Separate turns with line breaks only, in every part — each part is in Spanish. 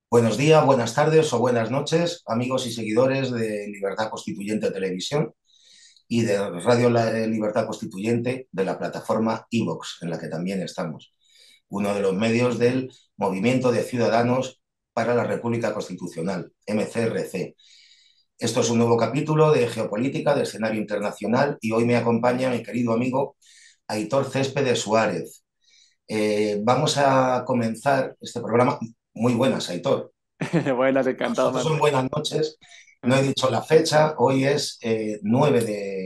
Buenos días, buenas tardes o buenas noches, amigos y seguidores de Libertad Constituyente Televisión y de Radio Libertad Constituyente de la plataforma iVox, en la que también estamos, uno de los medios del Movimiento de Ciudadanos para la República Constitucional, MCRC. Esto es un nuevo capítulo de geopolítica, de escenario internacional, y hoy me acompaña mi querido amigo Aitor Céspedes Suárez. Vamos a comenzar este programa. Muy buenas, Aitor.
Buenas, encantado,
Nosotros son
Martín.
buenas noches. No he dicho la fecha. Hoy es 9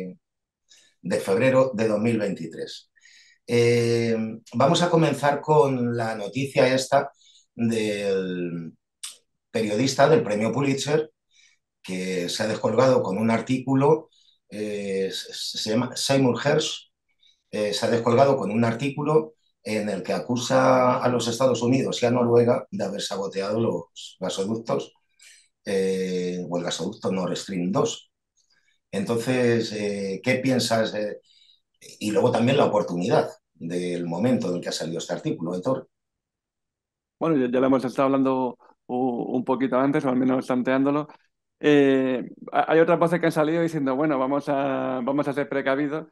de febrero de 2023. Vamos a comenzar con la noticia esta del periodista del premio Pulitzer que se ha descolgado con un artículo, se llama Seymour Hersh, se ha descolgado con un artículo en el que acusa a los Estados Unidos y a Noruega de haber saboteado los gasoductos o el gasoducto Nord Stream 2. Entonces, ¿qué piensas? Y luego también la oportunidad del momento en el que ha salido este artículo, Héctor.
Bueno, ya lo hemos estado hablando un poquito antes, o al menos tanteándolo. Hay otras voces que han salido diciendo, bueno, vamos a ser precavidos.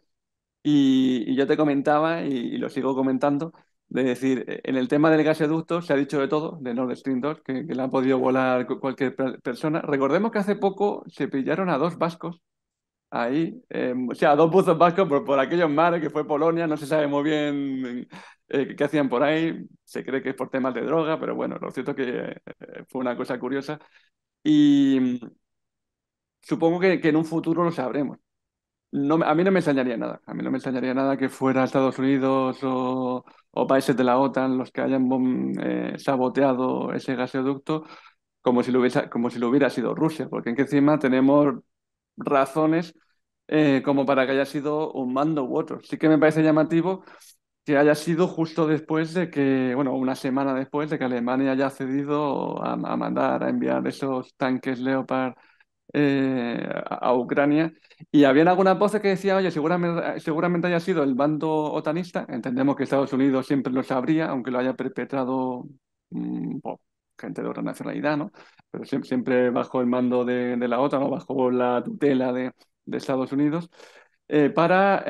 Y yo te comentaba, y lo sigo comentando, de decir, en el tema del gasoducto se ha dicho de todo, de Nord Stream 2, que le ha podido volar cualquier persona. Recordemos que hace poco se pillaron a dos vascos ahí, o sea, dos buzos vascos por aquellos mares que fue Polonia, no se sabe muy bien qué hacían por ahí, se cree que es por temas de droga, pero bueno, lo cierto es que fue una cosa curiosa y supongo que en un futuro lo sabremos. No, a mí no me extrañaría nada, a mí no me extrañaría nada que fuera Estados Unidos o países de la OTAN los que hayan saboteado ese gasoducto como si lo hubiera sido Rusia, porque encima tenemos razones como para que haya sido un mando u otro. Sí que me parece llamativo que haya sido justo después de que, bueno, una semana después de que Alemania haya cedido a mandar, a enviar esos tanques Leopard a Ucrania. Y habían algunas voces que decían, oye, seguramente haya sido el bando otanista. Entendemos que Estados Unidos siempre lo sabría, aunque lo haya perpetrado por gente de otra nacionalidad, ¿no? Pero siempre bajo el mando de la OTAN o bajo la tutela de Estados Unidos, para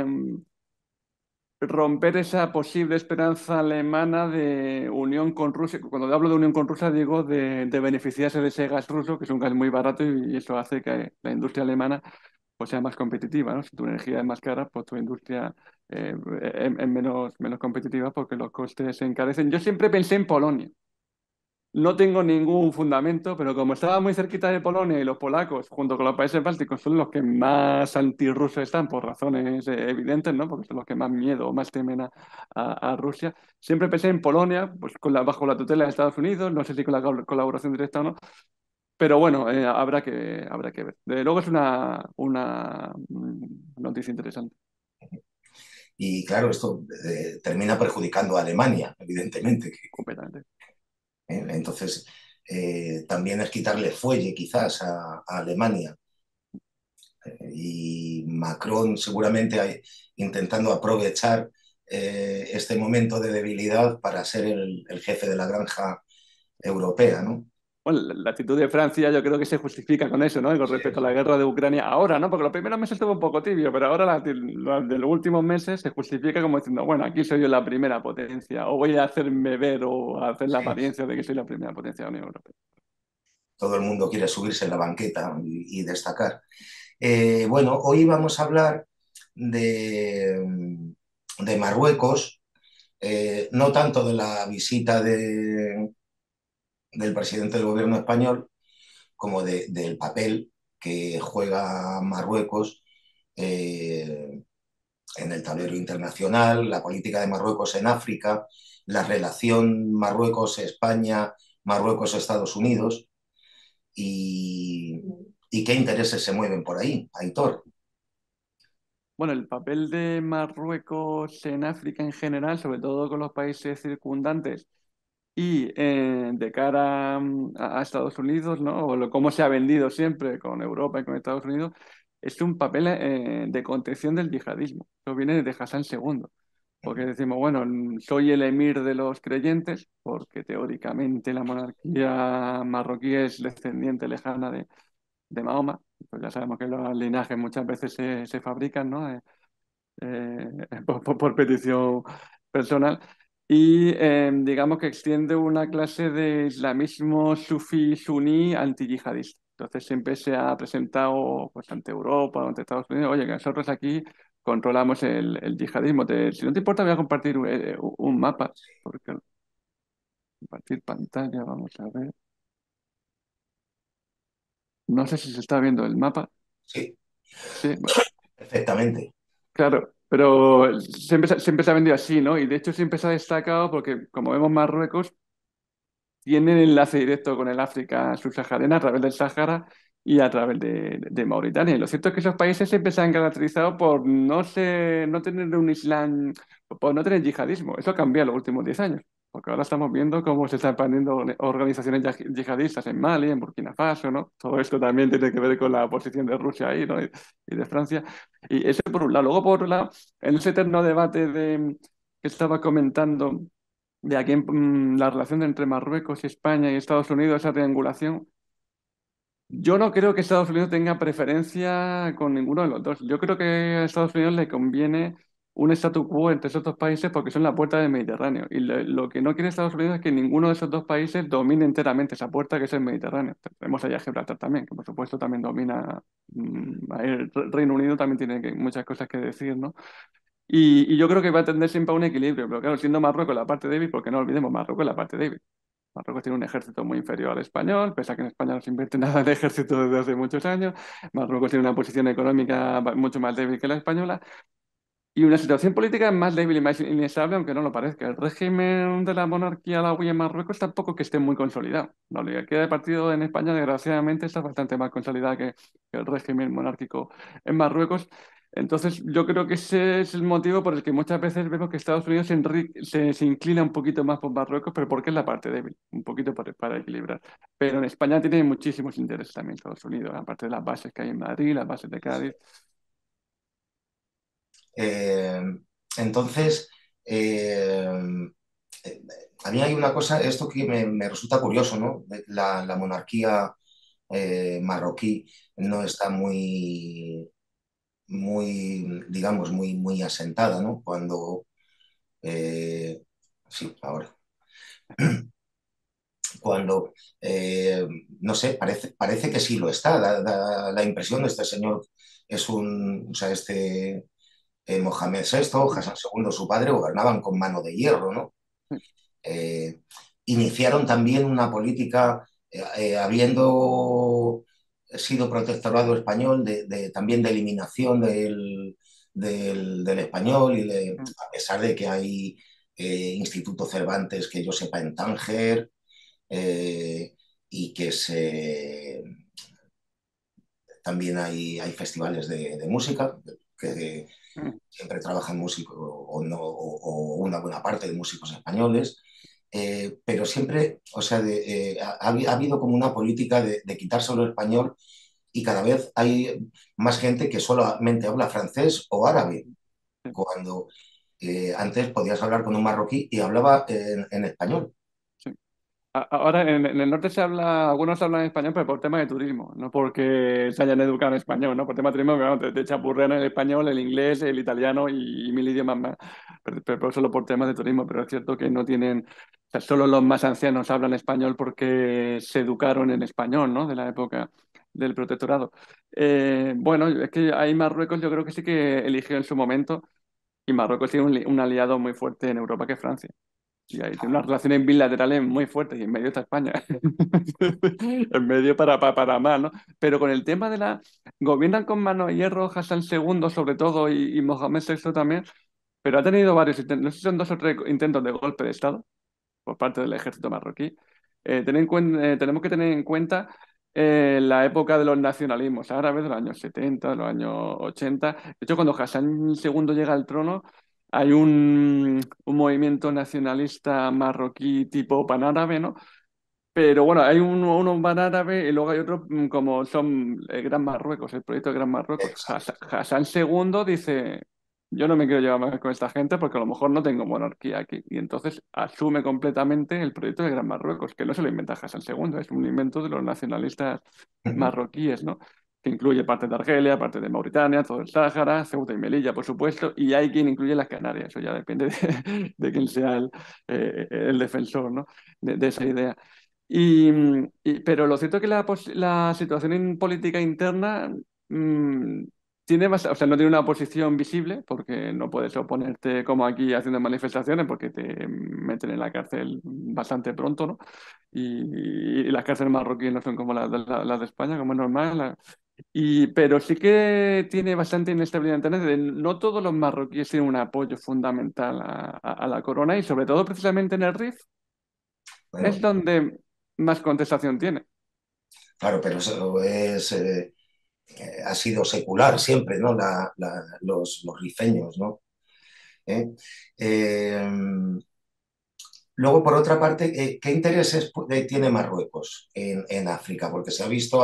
romper esa posible esperanza alemana de unión con Rusia. Cuando hablo de unión con Rusia, digo de beneficiarse de ese gas ruso, que es un gas muy barato y eso hace que la industria alemana pues, sea más competitiva, ¿no? Si tu energía es más cara, pues tu industria es menos competitiva porque los costes se encarecen. Yo siempre pensé en Polonia. No tengo ningún fundamento, pero como estaba muy cerquita de Polonia y los polacos, junto con los países bálticos, son los que más antirrusos están por razones evidentes, ¿no? Porque son los que más miedo o más temen a Rusia. Siempre pensé en Polonia, pues bajo la tutela de Estados Unidos, no sé si con la colaboración directa o no, pero bueno, habrá que ver. Desde luego es una noticia interesante.
Y claro, esto termina perjudicando a Alemania, evidentemente.
Completamente.
Entonces, también es quitarle fuelle quizás a Alemania. Y Macron seguramente intentando aprovechar este momento de debilidad para ser el jefe de la granja europea, ¿no?
Bueno, la actitud de Francia yo creo que se justifica con eso, ¿no? Y con
Sí,
respecto a
sí.
la guerra de Ucrania ahora, ¿no? Porque los primeros meses estuvo un poco tibio, pero ahora la de los últimos meses se justifica como diciendo, bueno, aquí soy yo la primera potencia, o voy a hacerme ver o a hacer la
Sí.
apariencia de que soy la primera potencia de la Unión Europea.
Todo el mundo quiere subirse en la banqueta y destacar. Bueno, hoy vamos a hablar de Marruecos, no tanto de la visita del presidente del gobierno español, como del papel que juega Marruecos eh, en el tablero internacional, la política de Marruecos en África, la relación Marruecos-España, Marruecos-Estados Unidos y qué intereses se mueven por ahí, Aitor.
Bueno, el papel de Marruecos en África en general, sobre todo con los países circundantes y de cara a Estados Unidos, ¿no? O cómo se ha vendido siempre con Europa y con Estados Unidos, es un papel de contención del yihadismo. Eso viene de Hassan II. porque decimos, bueno, soy el emir de los creyentes, porque teóricamente la monarquía marroquí es descendiente lejana de Mahoma. Pues ya sabemos que los linajes muchas veces se fabrican, ¿no? Por petición personal. Y digamos que extiende una clase de islamismo sufí suní antiyihadista. Entonces siempre se ha presentado pues, ante Europa o ante Estados Unidos, oye, que nosotros aquí controlamos el yihadismo. Si no te importa, voy a compartir un mapa, porque compartir pantalla, vamos a ver. No sé si se está viendo el mapa.
Sí,
Sí,
perfectamente.
claro, pero siempre se ha vendido así, ¿no? Y de hecho siempre se ha destacado porque, como vemos, Marruecos tiene enlace directo con el África subsahariana a través del Sáhara y a través de Mauritania. Y lo cierto es que esos países siempre se han caracterizado por no tener un Islam, por no tener yihadismo. Eso ha cambiado en los últimos 10 años, porque ahora estamos viendo cómo se están expandiendo organizaciones yihadistas en Mali, en Burkina Faso, ¿no? Todo esto también tiene que ver con la posición de Rusia ahí, ¿no? Y de Francia. Y eso por un lado. Luego, por otro lado, en ese eterno debate que estaba comentando de aquí la relación entre Marruecos y España y Estados Unidos, esa triangulación. Yo no creo que Estados Unidos tenga preferencia con ninguno de los dos. Yo creo que a Estados Unidos le conviene un statu quo entre esos dos países porque son la puerta del Mediterráneo. Y lo que no quiere Estados Unidos es que ninguno de esos dos países domine enteramente esa puerta que es el Mediterráneo. Tenemos allá Gibraltar también, que por supuesto también domina. Ahí el Reino Unido también tiene muchas cosas que decir, ¿no? Y yo creo que va a tender siempre a un equilibrio, pero claro, siendo Marruecos la parte débil, porque no olvidemos, Marruecos es la parte débil. Marruecos tiene un ejército muy inferior al español, pese a que en España no se invierte nada en ejército desde hace muchos años. Marruecos tiene una posición económica mucho más débil que la española y una situación política más débil y más inestable, aunque no lo parezca. El régimen de la monarquía alauí en Marruecos tampoco que esté muy consolidado. La oligarquía de partido en España, desgraciadamente, está bastante más consolidada que el régimen monárquico en Marruecos. Entonces, yo creo que ese es el motivo por el que muchas veces vemos que Estados Unidos se inclina un poquito más por Marruecos, pero porque es la parte débil, un poquito para equilibrar. Pero en España tiene muchísimos intereses también Estados Unidos, aparte de las bases que hay en Madrid, las bases de Cádiz.
Eh, entonces, eh, eh, a mí hay una cosa, esto que me resulta curioso, ¿no? La monarquía marroquí no está digamos, muy asentada, ¿no? Eh, sí, ahora, cuando, no sé, parece que sí lo está, da la impresión de este señor es o sea, Mohamed VI, Hassan II, su padre, gobernaban con mano de hierro, ¿no? Eh, Iniciaron también una política, habiendo sido protectorado español, también de eliminación del español, a pesar de que hay Instituto Cervantes, que yo sepa, en Tánger, eh, y que también hay festivales de música, que siempre trabajan músicos o una buena parte de músicos españoles, pero siempre, o sea, ha habido como una política de quitárselo el español y cada vez hay más gente que solamente habla francés o árabe, cuando antes podías hablar con un marroquí y hablaba en español.
Sí. Ahora en el norte algunos hablan español, pero por tema de turismo, no porque se hayan educado en español, ¿no? Por tema de turismo, claro, te chapurrean el español, el inglés, el italiano y mil idiomas más, pero solo por temas de turismo, pero es cierto que no tienen, o sea, solo los más ancianos hablan español porque se educaron en español, ¿no? De la época del protectorado. Bueno, es que ahí Marruecos yo creo que sí que eligió en su momento, y Marruecos tiene un aliado muy fuerte en Europa que es Francia. Y ahí tiene unas relaciones bilaterales muy fuertes y en medio está España. En medio para más, ¿no? Pero con el tema de la. Gobiernan con mano de hierro Hassan II, sobre todo, y Mohamed VI también, pero ha tenido varios intentos, no sé si son dos o tres intentos de golpe de Estado por parte del ejército marroquí. Tenemos que tener en cuenta la época de los nacionalismos árabes, de los años 70, de los años 80. De hecho, cuando Hassan II llega al trono, hay un movimiento nacionalista marroquí tipo panárabe, ¿no? Pero bueno, hay uno panárabe y luego hay otro como son el Gran Marruecos, el proyecto de Gran Marruecos.
Exacto.
Hassan II dice. yo no me quiero llevar más con esta gente porque a lo mejor no tengo monarquía aquí. Y entonces asume completamente el proyecto de Gran Marruecos, que no se lo inventa Hassan II, es un invento de los nacionalistas marroquíes, ¿no? Que incluye parte de Argelia, parte de Mauritania, todo el Sáhara, Ceuta y Melilla, por supuesto, y hay quien incluye las Canarias, eso ya depende de quién sea el defensor, ¿no? De esa idea. Pero lo cierto es que la situación en política interna mm, o sea, no tiene una oposición visible, porque no puedes oponerte como aquí haciendo manifestaciones, porque te meten en la cárcel bastante pronto, ¿no? Y las cárceles marroquíes no son como las de España, como es normal. Pero sí que tiene bastante inestabilidad interna. No todos los marroquíes tienen un apoyo fundamental a la corona y sobre todo precisamente en el RIF
Bueno,
es donde más contestación tiene.
claro, pero eso ha sido secular siempre, ¿no? Los rifeños, ¿no? ¿Eh? Eh, Luego, por otra parte, ¿qué intereses tiene Marruecos en África? Porque se ha visto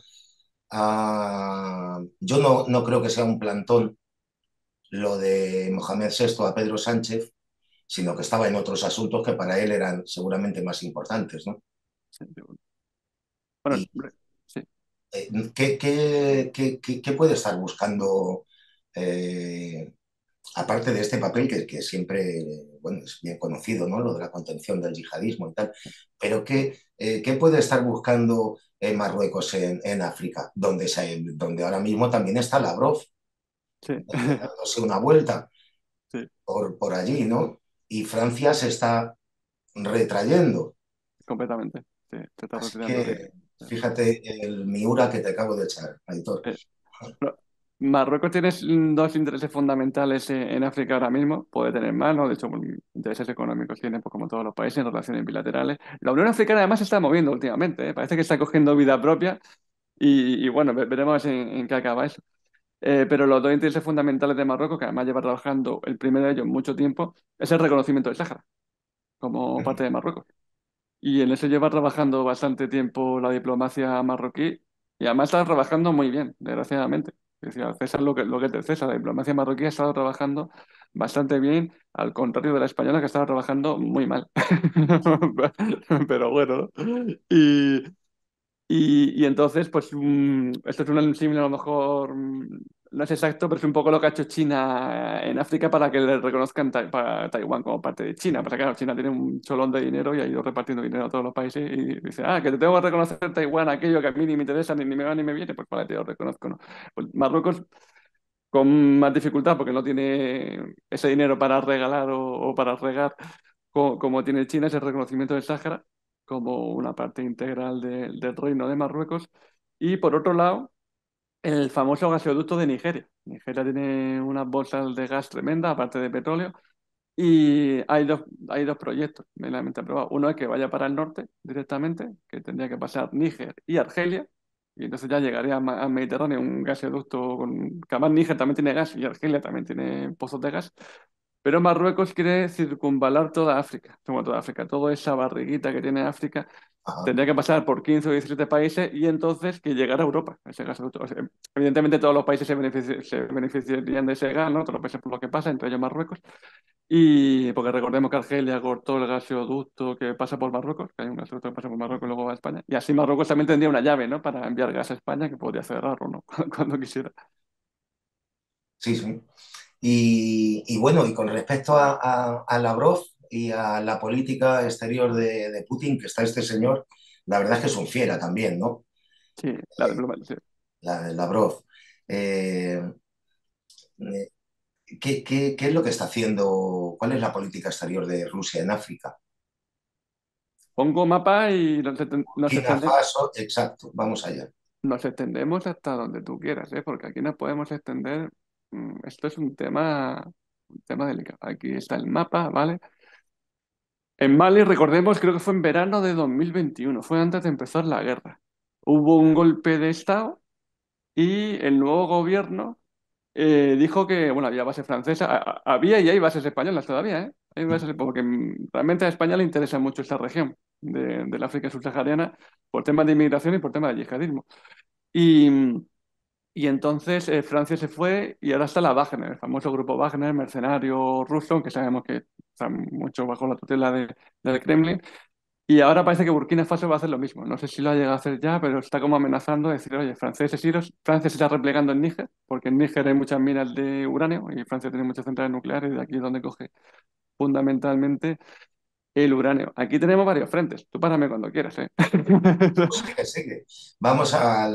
yo no creo que sea un plantón lo de Mohamed VI a Pedro Sánchez, sino que estaba en otros asuntos que para él eran seguramente más importantes, ¿no?
Sí, bueno,
Y
sí.
¿qué puede estar buscando, eh, aparte de este papel que siempre, bueno, es bien conocido, ¿no? Lo de la contención del yihadismo y tal, pero ¿qué puede estar buscando Marruecos en África, donde ahora mismo también está Lavrov,
Sí,
dándose una vuelta
sí,
por allí, ¿no? Y Francia se está retrayendo.
completamente. Sí, se está
Así
retirando.
que fíjate el miura que te acabo de echar, Aitor.
Eh, no, Marruecos tiene dos intereses fundamentales en África ahora mismo. Puede tener más, ¿no? De hecho, intereses económicos tiene, pues, como todos los países, en relaciones bilaterales. La Unión Africana además se está moviendo últimamente, ¿eh? Parece que está cogiendo vida propia y bueno, veremos en qué acaba eso. Pero los dos intereses fundamentales de Marruecos, que además lleva trabajando el primero de ellos mucho tiempo, es el reconocimiento del Sáhara como parte de Marruecos. Y en eso lleva trabajando bastante tiempo la diplomacia marroquí y además está trabajando muy bien, desgraciadamente. Es decir, al César lo que es del César, la diplomacia marroquí ha estado trabajando bastante bien, al contrario de la española que estaba trabajando muy mal. Pero bueno, ¿no? Y entonces, pues esto es un símil a lo mejor, no es exacto, pero es un poco lo que ha hecho China en África para que le reconozcan Taiwán como parte de China. Pero claro, China tiene un cholón de dinero y ha ido repartiendo dinero a todos los países y dice, que te tengo que reconocer Taiwán, aquello que a mí ni me interesa, ni me va ni me viene, pues vale, te lo reconozco, ¿no? Pues Marruecos con más dificultad porque no tiene ese dinero para regalar o para regar como tiene China, ese reconocimiento del Sáhara como una parte integral del reino de Marruecos. Y por otro lado, el famoso gasoducto de Nigeria. Nigeria tiene unas bolsas de gas tremendas, aparte de petróleo, y hay dos proyectos medianamente aprobados. Uno es que vaya para el norte directamente, que tendría que pasar Níger y Argelia, y entonces ya llegaría al Mediterráneo un gasoducto que además Níger también tiene gas y Argelia también tiene pozos de gas. Pero Marruecos quiere circunvalar toda África, como toda África, toda esa barriguita que tiene África
Ajá.
tendría que pasar por 15 o 17 países y entonces que llegara a Europa ese gasoducto. O sea, evidentemente todos los países se beneficiarían de ese gas, ¿no? Todos los países por lo que pasa, entre ellos Marruecos. Y porque recordemos que Argelia cortó el gasoducto que pasa por Marruecos, que hay un gasoducto que pasa por Marruecos y luego va a España. Y así Marruecos también tendría una llave, ¿no? Para enviar gas a España que podría cerrar o no, cuando quisiera.
Sí, sí. Y bueno, y con respecto a Lavrov y a la política exterior de Putin, que está este señor, la verdad es que es un fiera también, ¿no?
Sí, la diplomacia.
Lavrov. Eh, eh, ¿qué es lo que está haciendo? ¿Cuál es la política exterior de Rusia en África?
Pongo mapa y
Burkina Faso, exacto, vamos allá.
nos extendemos hasta donde tú quieras, ¿eh? Porque aquí nos podemos extender. Esto es un tema delicado. Aquí está el mapa, ¿vale? En Mali, recordemos, creo que fue en verano de 2021, fue antes de empezar la guerra. Hubo un golpe de Estado y el nuevo gobierno dijo que, bueno, había base francesa, había y hay bases españolas todavía, ¿eh? Hay bases, porque realmente a España le interesa mucho esta región del África subsahariana por temas de inmigración y por temas de yihadismo. Y, Y entonces Francia se fue y ahora está la Wagner, el famoso grupo Wagner, mercenario ruso, que sabemos que está mucho bajo la tutela del Kremlin. Y ahora parece que Burkina Faso va a hacer lo mismo. No sé si lo ha llegado a hacer ya, pero está como amenazando de decir, oye, franceses, iros. Francia se está replegando en Níger, porque en Níger hay muchas minas de uranio y Francia tiene muchas centrales nucleares y de aquí es donde coge fundamentalmente el uranio. Aquí tenemos varios frentes. Tú párame cuando quieras, ¿eh?
Sigue, sigue. Vamos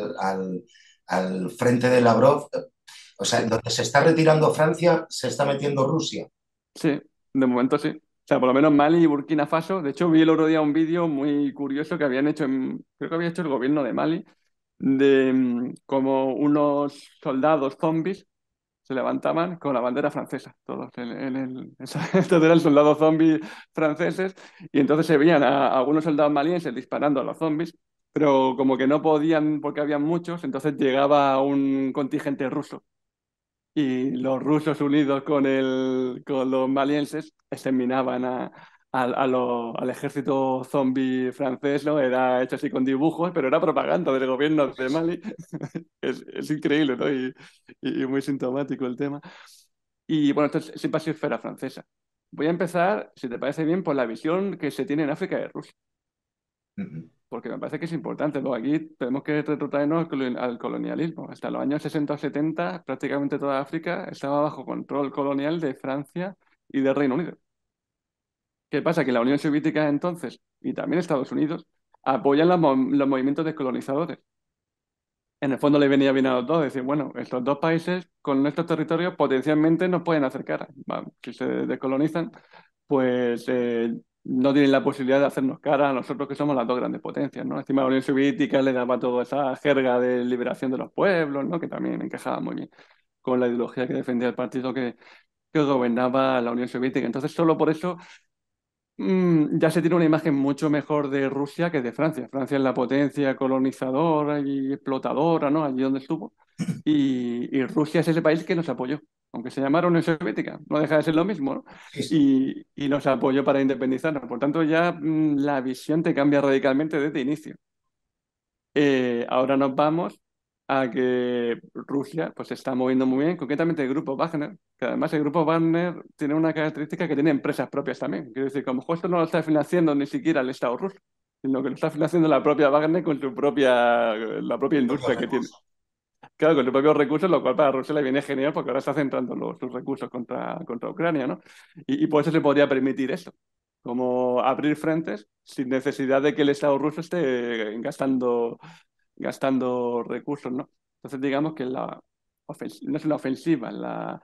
al frente de Lavrov. O sea, donde se está retirando Francia, se está metiendo Rusia.
Sí, de momento sí. O sea, por lo menos Mali y Burkina Faso. De hecho, vi el otro día un vídeo muy curioso que habían hecho, creo que había hecho el gobierno de Mali, de como unos soldados zombies se levantaban con la bandera francesa, todos estos eran soldados zombies franceses, y entonces se veían a algunos soldados malienses disparando a los zombies, pero como que no podían porque habían muchos, entonces llegaba un contingente ruso y los rusos unidos con los malienses exterminaban al ejército zombie francés, ¿no? Era hecho así con dibujos, pero era propaganda del gobierno de Mali. Es increíble, ¿no? Y muy sintomático el tema. Y bueno, esto siempre ha sido esfera francesa. Voy a empezar, si te parece bien, por la visión que se tiene en África de Rusia, porque me parece que es importante. Luego aquí tenemos que retrotraernos al colonialismo. Hasta los años 60 o 70, prácticamente toda África estaba bajo control colonial de Francia y del Reino Unido. ¿Qué pasa? Que la Unión Soviética entonces, y también Estados Unidos, apoyan los movimientos descolonizadores. En el fondo le venía bien a los dos, decir, bueno, estos dos países con estos territorios potencialmente nos pueden acercar. Si se descolonizan, pues no tienen la posibilidad de hacernos cara a nosotros que somos las dos grandes potencias, ¿no? Encima la Unión Soviética le daba toda esa jerga de liberación de los pueblos, ¿no? Que también encajaba muy bien con la ideología que defendía el partido que gobernaba la Unión Soviética. Entonces, solo por eso ya se tiene una imagen mucho mejor de Rusia que de Francia. Francia es la potencia colonizadora y explotadora, ¿no? Allí donde estuvo. Y Rusia es ese país que nos apoyó, aunque se llamara Unión Soviética, no deja de ser lo mismo, ¿no?
Sí, sí.
Y nos apoyó para independizarnos. Por tanto, ya la visión te cambia radicalmente desde inicio. Ahora nos vamos a que Rusia pues se está moviendo muy bien, concretamente el grupo Wagner, que además el grupo Wagner tiene una característica que tiene empresas propias también. Quiero decir, como esto no lo está financiando ni siquiera el Estado ruso, sino que lo está financiando la propia Wagner con la propia
Propios
industria que tiene.
recursos.
Claro, con sus propios recursos, lo cual para Rusia le viene genial porque ahora está centrando sus recursos contra Ucrania, ¿no? Y por eso se podría permitir eso, como abrir frentes sin necesidad de que el Estado ruso esté gastando recursos, ¿no? Entonces digamos que no es una ofensiva,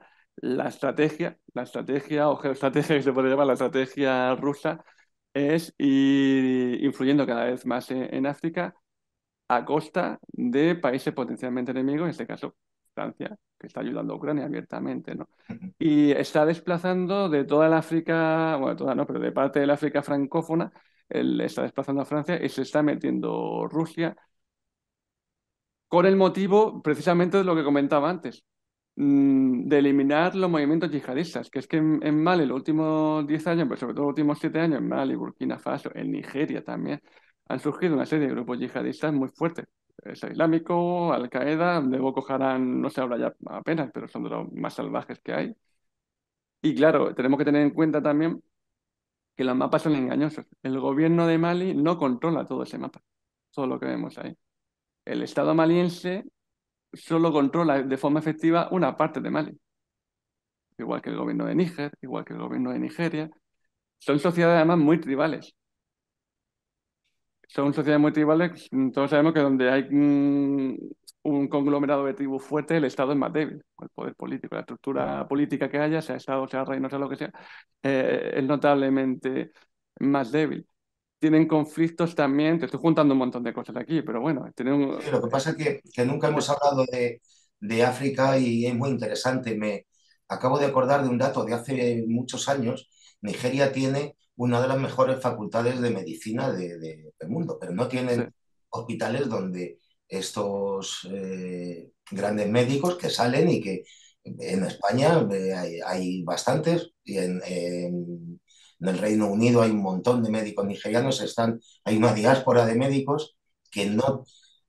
la estrategia o geoestrategia que se puede llamar, la estrategia rusa es ir influyendo cada vez más en África a costa de países potencialmente enemigos, en este caso Francia, que está ayudando a Ucrania abiertamente, ¿no? Y está desplazando de toda el África, bueno, toda no, pero de parte del África francófona, él está desplazando a Francia y se está metiendo Rusia con el motivo precisamente de lo que comentaba antes, de eliminar los movimientos yihadistas, que es que en Mali los últimos 10 años, pero sobre todo los últimos 7 años, en Mali, Burkina Faso, en Nigeria también, han surgido una serie de grupos yihadistas muy fuertes. Es Islámico, Al-Qaeda, de Boko Haram no se habla ya apenas, pero son de los más salvajes que hay. Y claro, tenemos que tener en cuenta también que los mapas son engañosos. El gobierno de Mali no controla todo ese mapa, todo lo que vemos ahí. El Estado maliense solo controla de forma efectiva una parte de Mali, igual que el gobierno de Níger, igual que el gobierno de Nigeria. Son sociedades además muy tribales. Son sociedades muy tribales, todos sabemos que donde hay un conglomerado de tribus fuerte, el Estado es más débil. El poder político, la estructura política que haya, sea Estado, sea reino, sea lo que sea, es notablemente más débil. Tienen conflictos también, te estoy juntando un montón de cosas aquí, pero bueno, tienen
Sí, lo que pasa es que nunca hemos hablado de África y es muy interesante. Me acabo de acordar de un dato de hace muchos años. Nigeria tiene una de las mejores facultades de medicina del mundo, pero no
sí,
tienen hospitales donde estos grandes médicos que salen y que en España hay bastantes y en el Reino Unido hay un montón de médicos nigerianos, hay una diáspora de médicos que no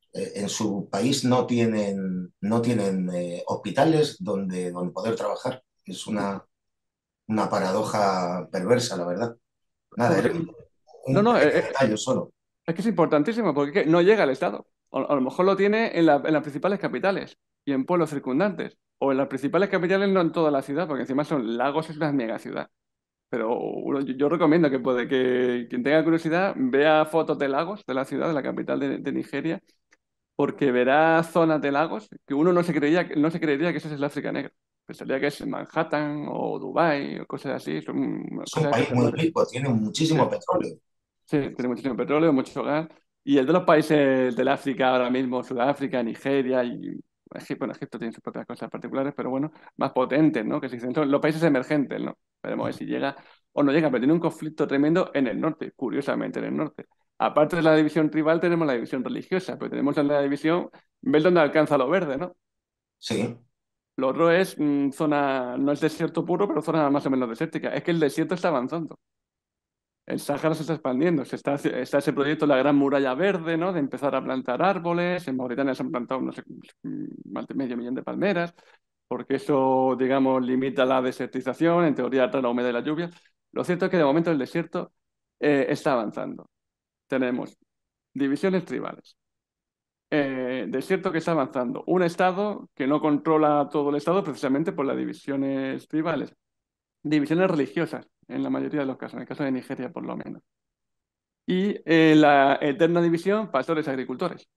En su país no tienen hospitales donde poder trabajar. Es una paradoja perversa, la verdad. Nada,
Pues,
era
no,
un
no,
pequeño detalle solo.
es que es importantísimo porque es que no llega al Estado. A lo mejor lo tiene en las principales capitales y en pueblos circundantes. O en las principales capitales, no en toda la ciudad, porque encima son Lagos, es una mega ciudad. Pero yo recomiendo que quien tenga curiosidad vea fotos de Lagos, de la ciudad, de la capital de Nigeria, porque verá zonas de lagos que uno no se creería que eso es el África Negra. Pensaría que es Manhattan o Dubái o cosas así, son
Es un
cosas
país muy
espectaculares.
rico, tiene
Sí.
muchísimo petróleo.
Sí, tiene muchísimo petróleo, mucho gas. Y el de los países del África ahora mismo, Sudáfrica, Nigeria y Egipto, bueno, Egipto tiene sus propias cosas particulares, pero bueno, más potentes, ¿no? Que se dicen, son los países emergentes, ¿no? Veremos a ver si llega o no llega, pero tiene un conflicto tremendo en el norte, curiosamente en el norte. Aparte de la división tribal, tenemos la división religiosa, pero tenemos la división, ver dónde alcanza lo verde, ¿no?
Sí,
Lo otro es zona, no es desierto puro, pero zona más o menos desértica. Es que el desierto está avanzando. El Sáhara se está expandiendo, está ese proyecto, la Gran Muralla Verde, ¿no? De empezar a plantar árboles. En Mauritania se han plantado, no sé, más de medio millón de palmeras, porque eso, digamos, limita la desertización, en teoría atrae la humedad y la lluvia. Lo cierto es que de momento el desierto está avanzando. Tenemos divisiones tribales, desierto que está avanzando, un estado que no controla todo el estado precisamente por las divisiones tribales, divisiones religiosas, en la mayoría de los casos, en el caso de Nigeria por lo menos. Y la eterna división, pastores-agricultores.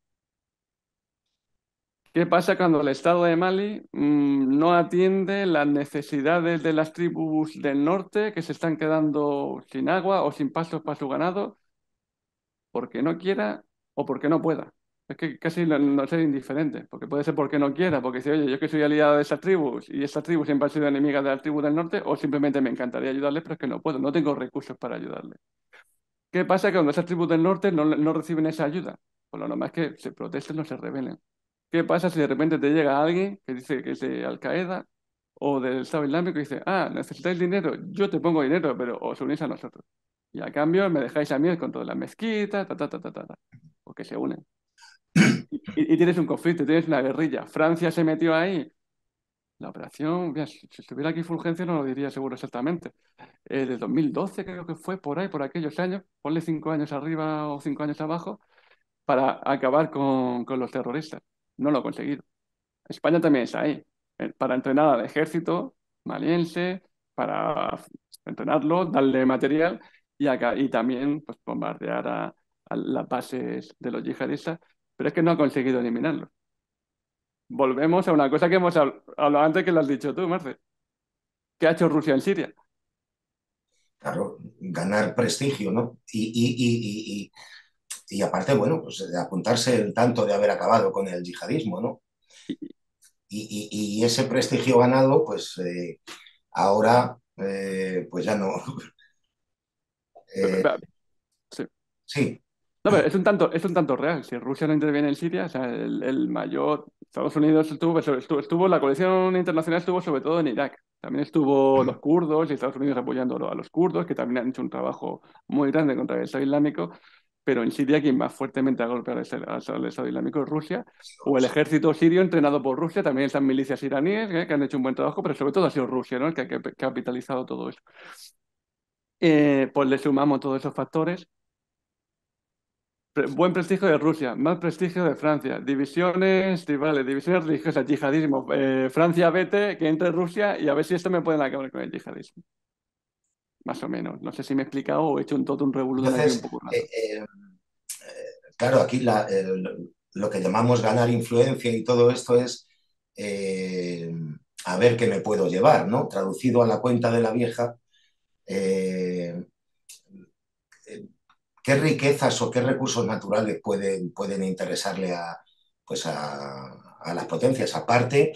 ¿Qué pasa cuando el Estado de Mali no atiende las necesidades de las tribus del norte que se están quedando sin agua o sin pastos para su ganado porque no quiera o porque no pueda? Es que casi no es indiferente, porque puede ser porque no quiera, porque dice, oye, yo que soy aliado de esas tribus y estas tribus siempre han sido enemigas de las tribus del norte, o simplemente me encantaría ayudarles, pero es que no puedo, no tengo recursos para ayudarles. ¿Qué pasa? Que cuando esas tribus del norte no reciben esa ayuda, pues lo normal es que se protesten o se rebelen. ¿Qué pasa si de repente te llega alguien que dice que es de Al Qaeda o del Estado Islámico y dice, ah, necesitáis dinero, yo te pongo dinero, pero os unís a nosotros? Y a cambio me dejáis a mí el control de la mezquita, ta. Porque se unen. Y tienes un conflicto, tienes una guerrilla. Francia se metió ahí. La operación, mira, si estuviera aquí Fulgencio no lo diría seguro exactamente. De 2012 creo que fue, por ahí, por aquellos años, ponle 5 años arriba o 5 años abajo, para acabar con los terroristas. No lo ha conseguido. España también está ahí, para entrenar al ejército maliense, para entrenarlo, darle material y también pues, bombardear a las bases de los yihadistas, pero es que no ha conseguido eliminarlo. Volvemos a una cosa que hemos hablado antes que lo has dicho tú, Marce. ¿Qué ha hecho Rusia en Siria?
claro, ganar prestigio, ¿no? Y aparte, bueno, pues de apuntarse el tanto de haber acabado con el yihadismo, ¿no? Y ese prestigio ganado, pues ahora, pues ya no. Eh,
Sí.
sí,
No, pero es un tanto real. Si Rusia no interviene en Siria, o sea, el mayor. Estados Unidos estuvo, la coalición internacional estuvo sobre todo en Irak. También estuvo los kurdos y Estados Unidos apoyando a los kurdos, que también han hecho un trabajo muy grande contra el Estado Islámico. Pero en Siria, quien más fuertemente ha golpeado al Estado Islámico es Rusia, o el ejército sirio entrenado por Rusia, también esas milicias iraníes, que han hecho un buen trabajo, pero sobre todo ha sido Rusia, ¿no? El que ha capitalizado todo eso. Pues le sumamos todos esos factores. Buen prestigio de Rusia, mal prestigio de Francia, divisiones tribales, divisiones religiosas, yihadismo. Francia, vete, que entre Rusia y a ver si esto me pueden acabar con el yihadismo. Más o menos. No sé si me he explicado o he hecho todo un revoludón aquí un
entonces,
poco raro.
claro, aquí lo que llamamos ganar influencia y todo esto es eh, a ver qué me puedo llevar, ¿no? Traducido a la cuenta de la vieja, eh, qué riquezas o qué recursos naturales pueden interesarle pues a las potencias, aparte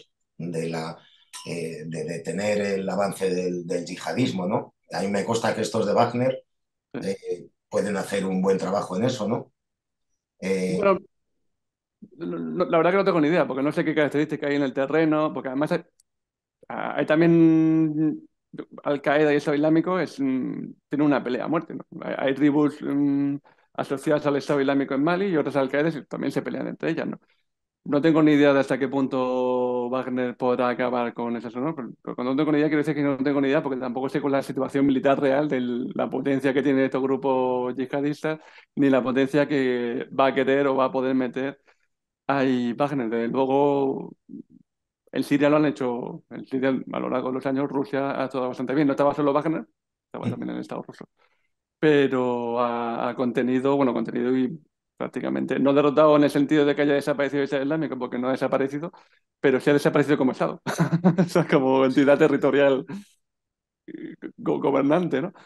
de detener el avance del yihadismo, ¿no? A mí me consta que estos de Wagner
Sí.
pueden hacer un buen trabajo en eso, ¿no? Eh,
Bueno, la verdad que no tengo ni idea, porque no sé qué características hay en el terreno, porque además hay también Al Qaeda y el Estado Islámico tiene una pelea a muerte, ¿no? Hay tribus asociadas al Estado Islámico en Mali y otras Al-Qaeda y también se pelean entre ellas, ¿no? No tengo ni idea de hasta qué punto Wagner podrá acabar con esas, ¿no? Pero cuando no tengo ni idea, quiero decir que no tengo ni idea porque tampoco sé con la situación militar real de la potencia que tienen estos grupos yihadistas, ni la potencia que va a querer o va a poder meter ahí Wagner. Desde luego, en Siria lo han hecho, en Siria a lo largo de los años Rusia ha estado bastante bien. No estaba solo Wagner, estaba también el Estado ruso, pero a contenido, bueno, contenido y prácticamente no derrotado en el sentido de que haya desaparecido el Estado Islámico, porque no ha desaparecido, pero sí ha desaparecido como Estado, o sea, como entidad territorial gobernante, ¿no?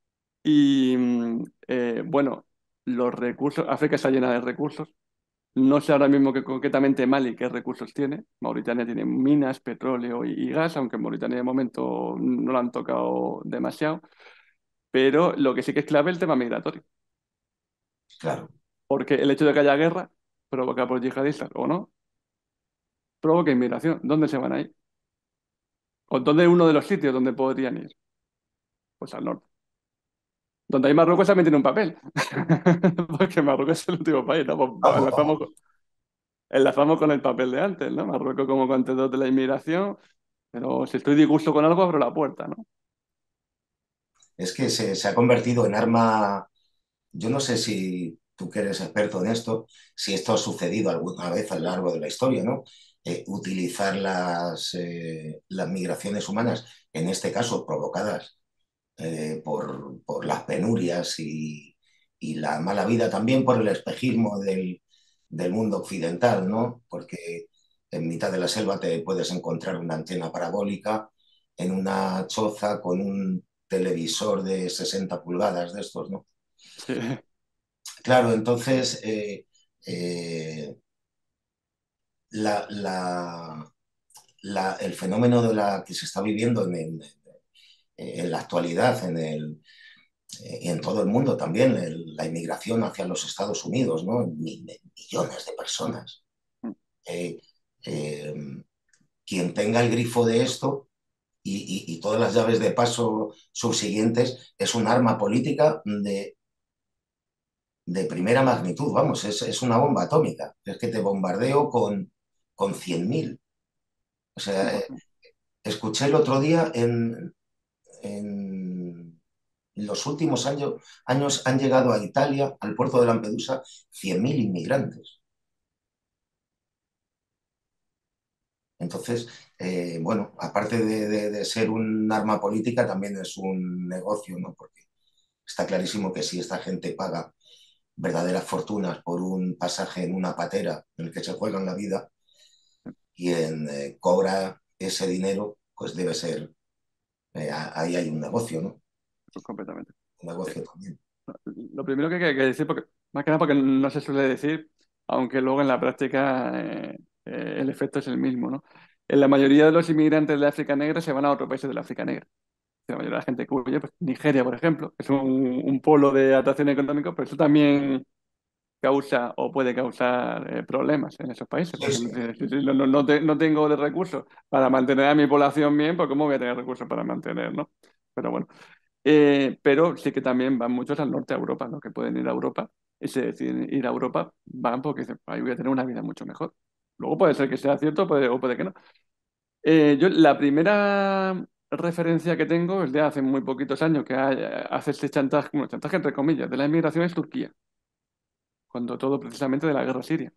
Y bueno, los recursos, África está llena de recursos. No sé ahora mismo que concretamente Mali qué recursos tiene. Mauritania tiene minas, petróleo y gas, aunque en Mauritania de momento no lo han tocado demasiado. Pero lo que sí que es clave es el tema migratorio.
Claro,
Porque el hecho de que haya guerra, provocada por yihadistas o no, provoca inmigración. ¿Dónde se van a ir? ¿O dónde es uno de los sitios donde podrían ir? Pues al norte. Donde hay Marruecos también tiene un papel. Porque Marruecos es el último país, ¿no? Pues
vamos, vamos.
enlazamos con el papel de antes, ¿no? Marruecos como contenedor de la inmigración, pero si estoy disgusto con algo, abro la puerta, ¿no?
Es que se ha convertido en arma. Yo no sé si tú que eres experto en esto, si esto ha sucedido alguna vez a lo largo de la historia, ¿no? Utilizar las migraciones humanas, en este caso provocadas por las penurias y la mala vida, también por el espejismo del mundo occidental, ¿no? Porque en mitad de la selva te puedes encontrar una antena parabólica en una choza con un televisor de 60 pulgadas de estos, ¿no?
Sí,
Claro, entonces eh, la, la, el fenómeno de la que se está viviendo en la actualidad, en todo el mundo también, la inmigración hacia los Estados Unidos, ¿no? Millones de personas. Eh, eh, Quien tenga el grifo de esto y todas las llaves de paso subsiguientes es un arma política de primera magnitud, vamos, es una bomba atómica. Es que te bombardeo con 100.000. O sea,
bueno,
escuché el otro día en los últimos años han llegado a Italia, al puerto de Lampedusa, 100.000 inmigrantes. Entonces, bueno, aparte de ser un arma política, también es un negocio, ¿no? Porque está clarísimo que si esta gente paga verdaderas fortunas por un pasaje en una patera en el que se juegan la vida, quien cobra ese dinero, pues debe ser, ahí hay un negocio, ¿no?
pues completamente.
Un negocio también.
Lo primero que hay que decir, porque, más que nada porque no se suele decir, aunque luego en la práctica el efecto es el mismo, ¿no? En la mayoría de los inmigrantes de África Negra se van a otros países de la África Negra. La mayoría de la gente que huye, pues Nigeria, por ejemplo, es un polo de atracción económico, pero eso también causa o puede causar problemas en esos países,
Sí,
porque
sí,
si no tengo de recursos para mantener a mi población bien, pues ¿cómo voy a tener recursos para mantener, no? Pero bueno. Pero sí que también van muchos al norte de Europa, los que pueden ir a Europa y se deciden ir a Europa, van porque dicen, ahí voy a tener una vida mucho mejor. Luego puede ser que sea cierto o puede que no. Yo la primera referencia que tengo es de hace muy poquitos años que hace este chantaje, bueno, chantaje entre comillas, de la inmigración es Turquía, cuando todo precisamente de la guerra siria.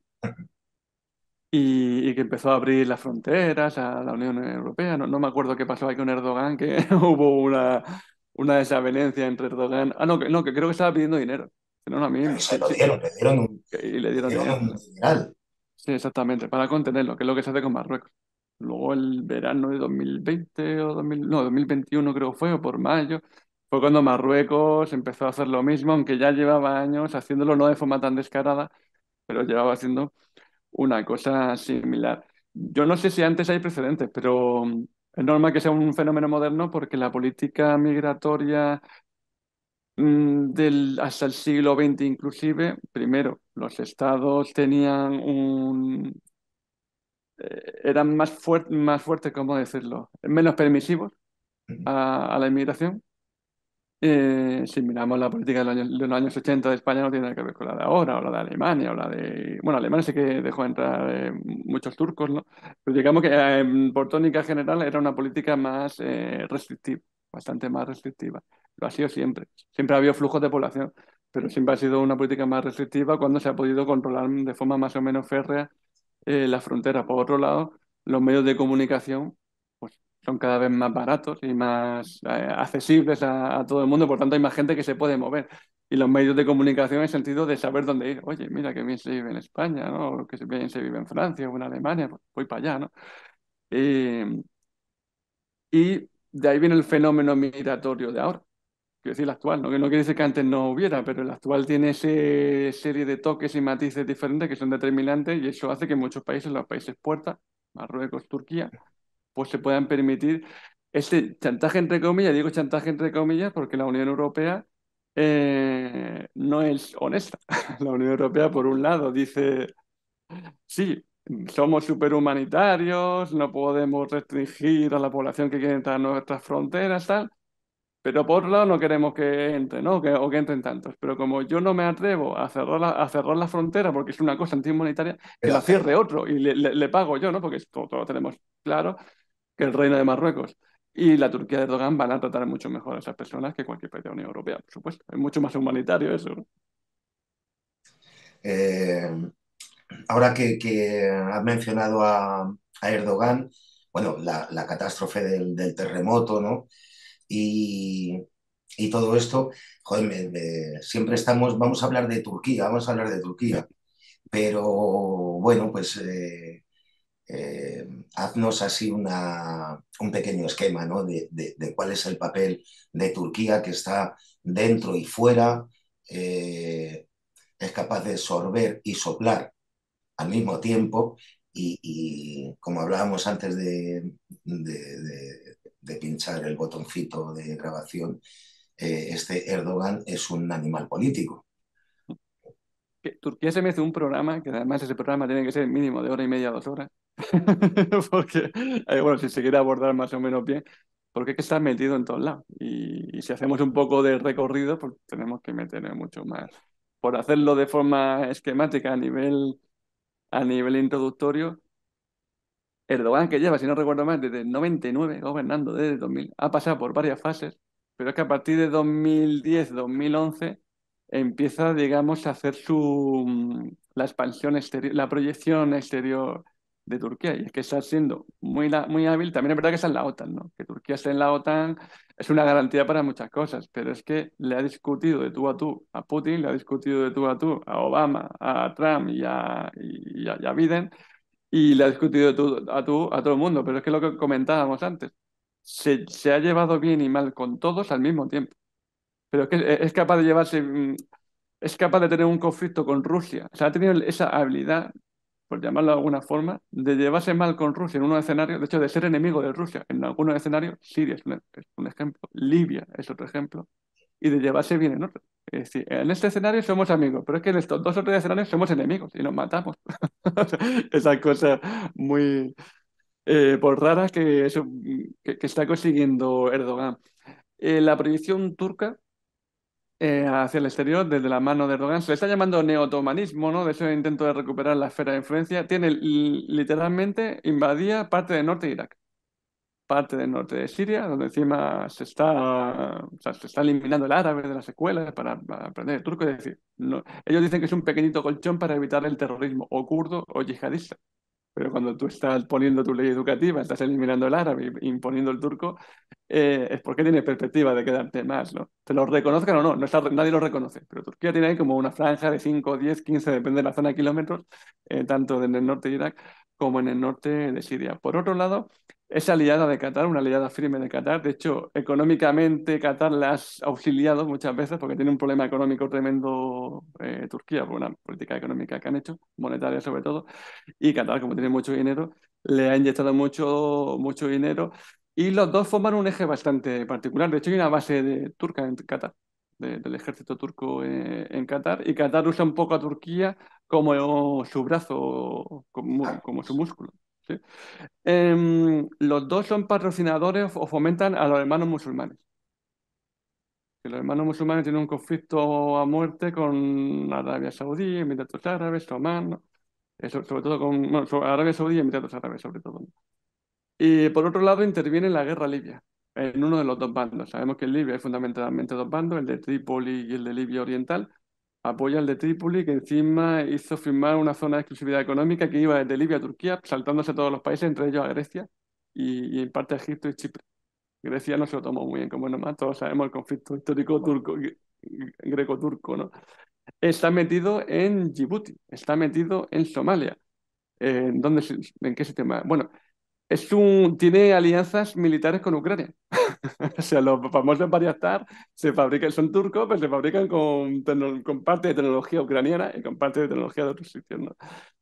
Y que empezó a abrir las fronteras a la Unión Europea. No me acuerdo qué pasó ahí con Erdogan, que hubo una desavenencia entre Erdogan. Ah, no, que creo que estaba pidiendo dinero. No, no, a mí,
pero se
sí,
lo
sí,
dieron,
y le
le
dieron
dieron
dinero.
un dineral.
Sí, exactamente, para contenerlo, que es lo que se hace con Marruecos. Luego el verano de 2020 o 2000, no, 2021 creo que fue, o por mayo, fue cuando Marruecos empezó a hacer lo mismo, aunque ya llevaba años haciéndolo no de forma tan descarada, pero llevaba haciendo una cosa similar. Yo no sé si antes hay precedentes, pero es normal que sea un fenómeno moderno porque la política migratoria hasta el siglo XX inclusive, primero, los estados tenían eran más fuertes, ¿cómo decirlo? Menos permisivos a la inmigración. Si miramos la política de los años 80 de España, no tiene nada que ver con la de ahora, o la de Alemania, o la de... Bueno, Alemania sí que dejó entrar muchos turcos, ¿no? Pero digamos que por tónica general era una política más restrictiva, bastante más restrictiva. Lo ha sido siempre. Siempre ha habido flujos de población, pero siempre ha sido una política más restrictiva cuando se ha podido controlar de forma más o menos férrea la frontera. Por otro lado, los medios de comunicación pues, son cada vez más baratos y más accesibles a todo el mundo, por tanto hay más gente que se puede mover. Y los medios de comunicación en el sentido de saber dónde ir. Oye, mira qué bien se vive en España, ¿no? O que bien se vive en Francia o en Alemania, pues voy para allá, ¿no? Y de ahí viene el fenómeno migratorio de ahora. Quiero decir, el actual, ¿no? Que no quiere decir que antes no hubiera, pero el actual tiene ese serie de toques y matices diferentes que son determinantes y eso hace que muchos países, los países puerta, Marruecos, Turquía, pues se puedan permitir este chantaje entre comillas. Digo chantaje entre comillas porque la Unión Europea no es honesta. La Unión Europea, por un lado, dice, sí, somos superhumanitarios, no podemos restringir a la población que quiere entrar a nuestras fronteras, tal, pero por otro lado no queremos que entre, ¿no? O que entren tantos. Pero como yo no me atrevo a cerrar la frontera porque es una cosa antihumanitaria, que
Puede
la
hacerlo.
cierre otro y le pago yo, ¿no? Porque esto todo lo tenemos claro que el Reino de Marruecos y la Turquía de Erdogan van a tratar mucho mejor a esas personas que cualquier país de la Unión Europea, por supuesto. Es mucho más humanitario eso, ¿no?
Eh, Ahora que has mencionado a Erdogan, bueno, la catástrofe del terremoto, ¿no? Y, y todo esto, joder, siempre estamos, vamos a hablar de Turquía, vamos a hablar de Turquía, pero bueno, pues haznos así un pequeño esquema, ¿no? De cuál es el papel de Turquía que está dentro y fuera, es capaz de sorber y soplar al mismo tiempo como hablábamos antes de pinchar el botoncito de grabación, este Erdogan es un animal político.
Que Turquía se mete un programa, que además ese programa tiene que ser mínimo de hora y media, 2 horas, porque, bueno, si se quiere abordar más o menos bien, porque es que está metido en todos lados. Y si hacemos un poco de recorrido, pues tenemos que meter mucho más. Por hacerlo de forma esquemática a nivel introductorio, Erdogan, que lleva, si no recuerdo mal, desde el 99 gobernando, desde 2000, ha pasado por varias fases, pero es que a partir de 2010-2011 empieza, digamos, a hacer la expansión exterior, la proyección exterior de Turquía. Y es que está siendo muy hábil. También es verdad que está en la OTAN, ¿no? Que Turquía esté en la OTAN es una garantía para muchas cosas, pero es que le ha discutido de tú a tú a Putin, le ha discutido de tú a Obama, a Trump y a Biden y le ha discutido a todo el mundo, pero es que lo que comentábamos antes, se ha llevado bien y mal con todos al mismo tiempo, pero es que es capaz de llevarse, es capaz de tener un conflicto con Rusia, o sea, ha tenido esa habilidad, por llamarlo de alguna forma, de llevarse mal con Rusia en unos escenarios, de hecho, de ser enemigo de Rusia en algunos escenarios. Siria es un ejemplo, Libia es otro ejemplo, y de llevarse bien en otros. Es decir, en este escenario somos amigos, pero es que en estos dos o tres escenarios somos enemigos y nos matamos. Esa cosa muy por raras que, eso, que está consiguiendo Erdogan. La proyección turca hacia el exterior, desde la mano de Erdogan, se le está llamando neotomanismo, ¿no? De ese intento de recuperar la esfera de influencia. Tiene literalmente invadía parte del norte de Irak, parte del norte de Siria, donde encima o sea, se está eliminando el árabe de las escuelas para aprender el turco. Es decir, ellos dicen que es un pequeñito colchón para evitar el terrorismo, o kurdo o yihadista. Pero cuando tú estás poniendo tu ley educativa, estás eliminando el árabe, imponiendo el turco, es porque tienes perspectiva de quedarte más, ¿no? Te lo reconozcan o no, nadie lo reconoce, pero Turquía tiene ahí como una franja de 5, 10, 15, depende de la zona de kilómetros, tanto en el norte de Irak como en el norte de Siria. Por otro lado, es aliada de Qatar, una aliada firme de Qatar. De hecho, económicamente Qatar la ha auxiliado muchas veces porque tiene un problema económico tremendo Turquía por una política económica que han hecho, monetaria sobre todo, y Qatar, como tiene mucho dinero, le ha inyectado mucho dinero y los dos forman un eje bastante particular. De hecho, hay una base turca en Qatar, del ejército turco en Qatar, y Qatar usa un poco a Turquía como su brazo, como su músculo. ¿Sí? Los dos son patrocinadores o fomentan a los hermanos musulmanes. que los hermanos musulmanes tienen un conflicto a muerte con Arabia Saudí, Emiratos Árabes, Omán, ¿no? Sobre todo con bueno, Arabia Saudí y Emiratos Árabes, sobre todo, ¿no? Y por otro lado interviene en la guerra libia, en uno de los dos bandos. Sabemos que en Libia hay fundamentalmente dos bandos, el de Trípoli y el de Libia Oriental. Apoya el de Trípoli, que encima hizo firmar una zona de exclusividad económica que iba desde Libia a Turquía, saltándose todos los países, entre ellos a Grecia y en parte a Egipto y Chipre. Grecia no se lo tomó muy bien, como nomás todos sabemos el conflicto histórico turco, greco-turco, ¿no? Está metido en Djibouti, está metido en Somalia. ¿En qué sistema? Bueno, tiene alianzas militares con Ucrania. O sea, los famosos Bayraktar se fabrican, son turcos, pero se fabrican con parte de tecnología ucraniana y con parte de tecnología de otros sitios, ¿no?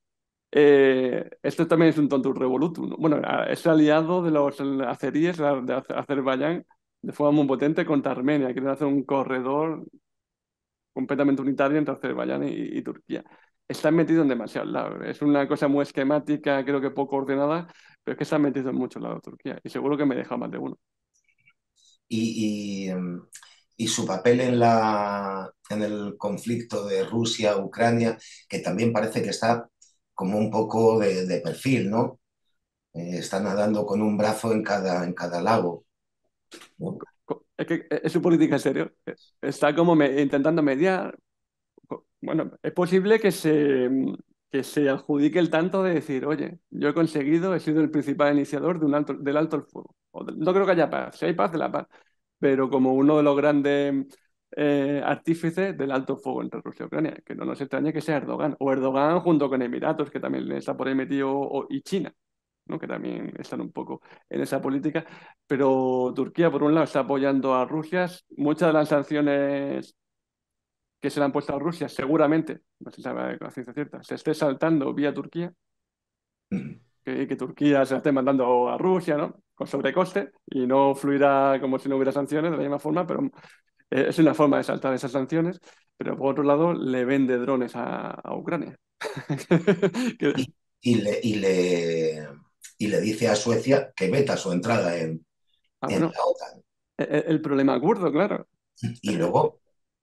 Esto también es un tonto revolutum, ¿no? Bueno, es aliado de los azeríes de Azerbaiyán de forma muy potente contra Armenia. Quieren hacer un corredor completamente unitario entre Azerbaiyán y Turquía. Están metidos en demasiados lados. Es una cosa muy esquemática, creo que poco ordenada, pero es que están metidos en muchos lados de Turquía. Y seguro que me deja más de uno.
Y, y, y su papel en el conflicto de Rusia-Ucrania, que también parece que está como un poco de perfil, ¿no? Está nadando con un brazo en cada lago, ¿no?
Es que es su política en serio. Está como intentando mediar. Bueno, es posible que se adjudique el tanto de decir, oye, yo he conseguido, he sido el principal iniciador del alto el fuego. No creo que haya paz, si hay paz, de la paz, pero como uno de los grandes artífices del alto fuego entre Rusia y Ucrania, que no nos extraña que sea Erdogan, o Erdogan junto con Emiratos, que también está por ahí metido, y China, ¿no? Que también están un poco en esa política, pero Turquía, por un lado, está apoyando a Rusia. Muchas de las sanciones que se le han puesto a Rusia, seguramente, no se sabe con ciencia cierta, se esté saltando vía Turquía, que Turquía se la esté mandando a Rusia, ¿no? Con sobrecoste y no fluirá como si no hubiera sanciones de la misma forma, pero es una forma de saltar esas sanciones, pero por otro lado le vende drones a Ucrania. Que-
Y, y le, y, le, y le dice a Suecia que veta su entrada en
bueno,
la OTAN.
el problema kurdo, claro.
Y luego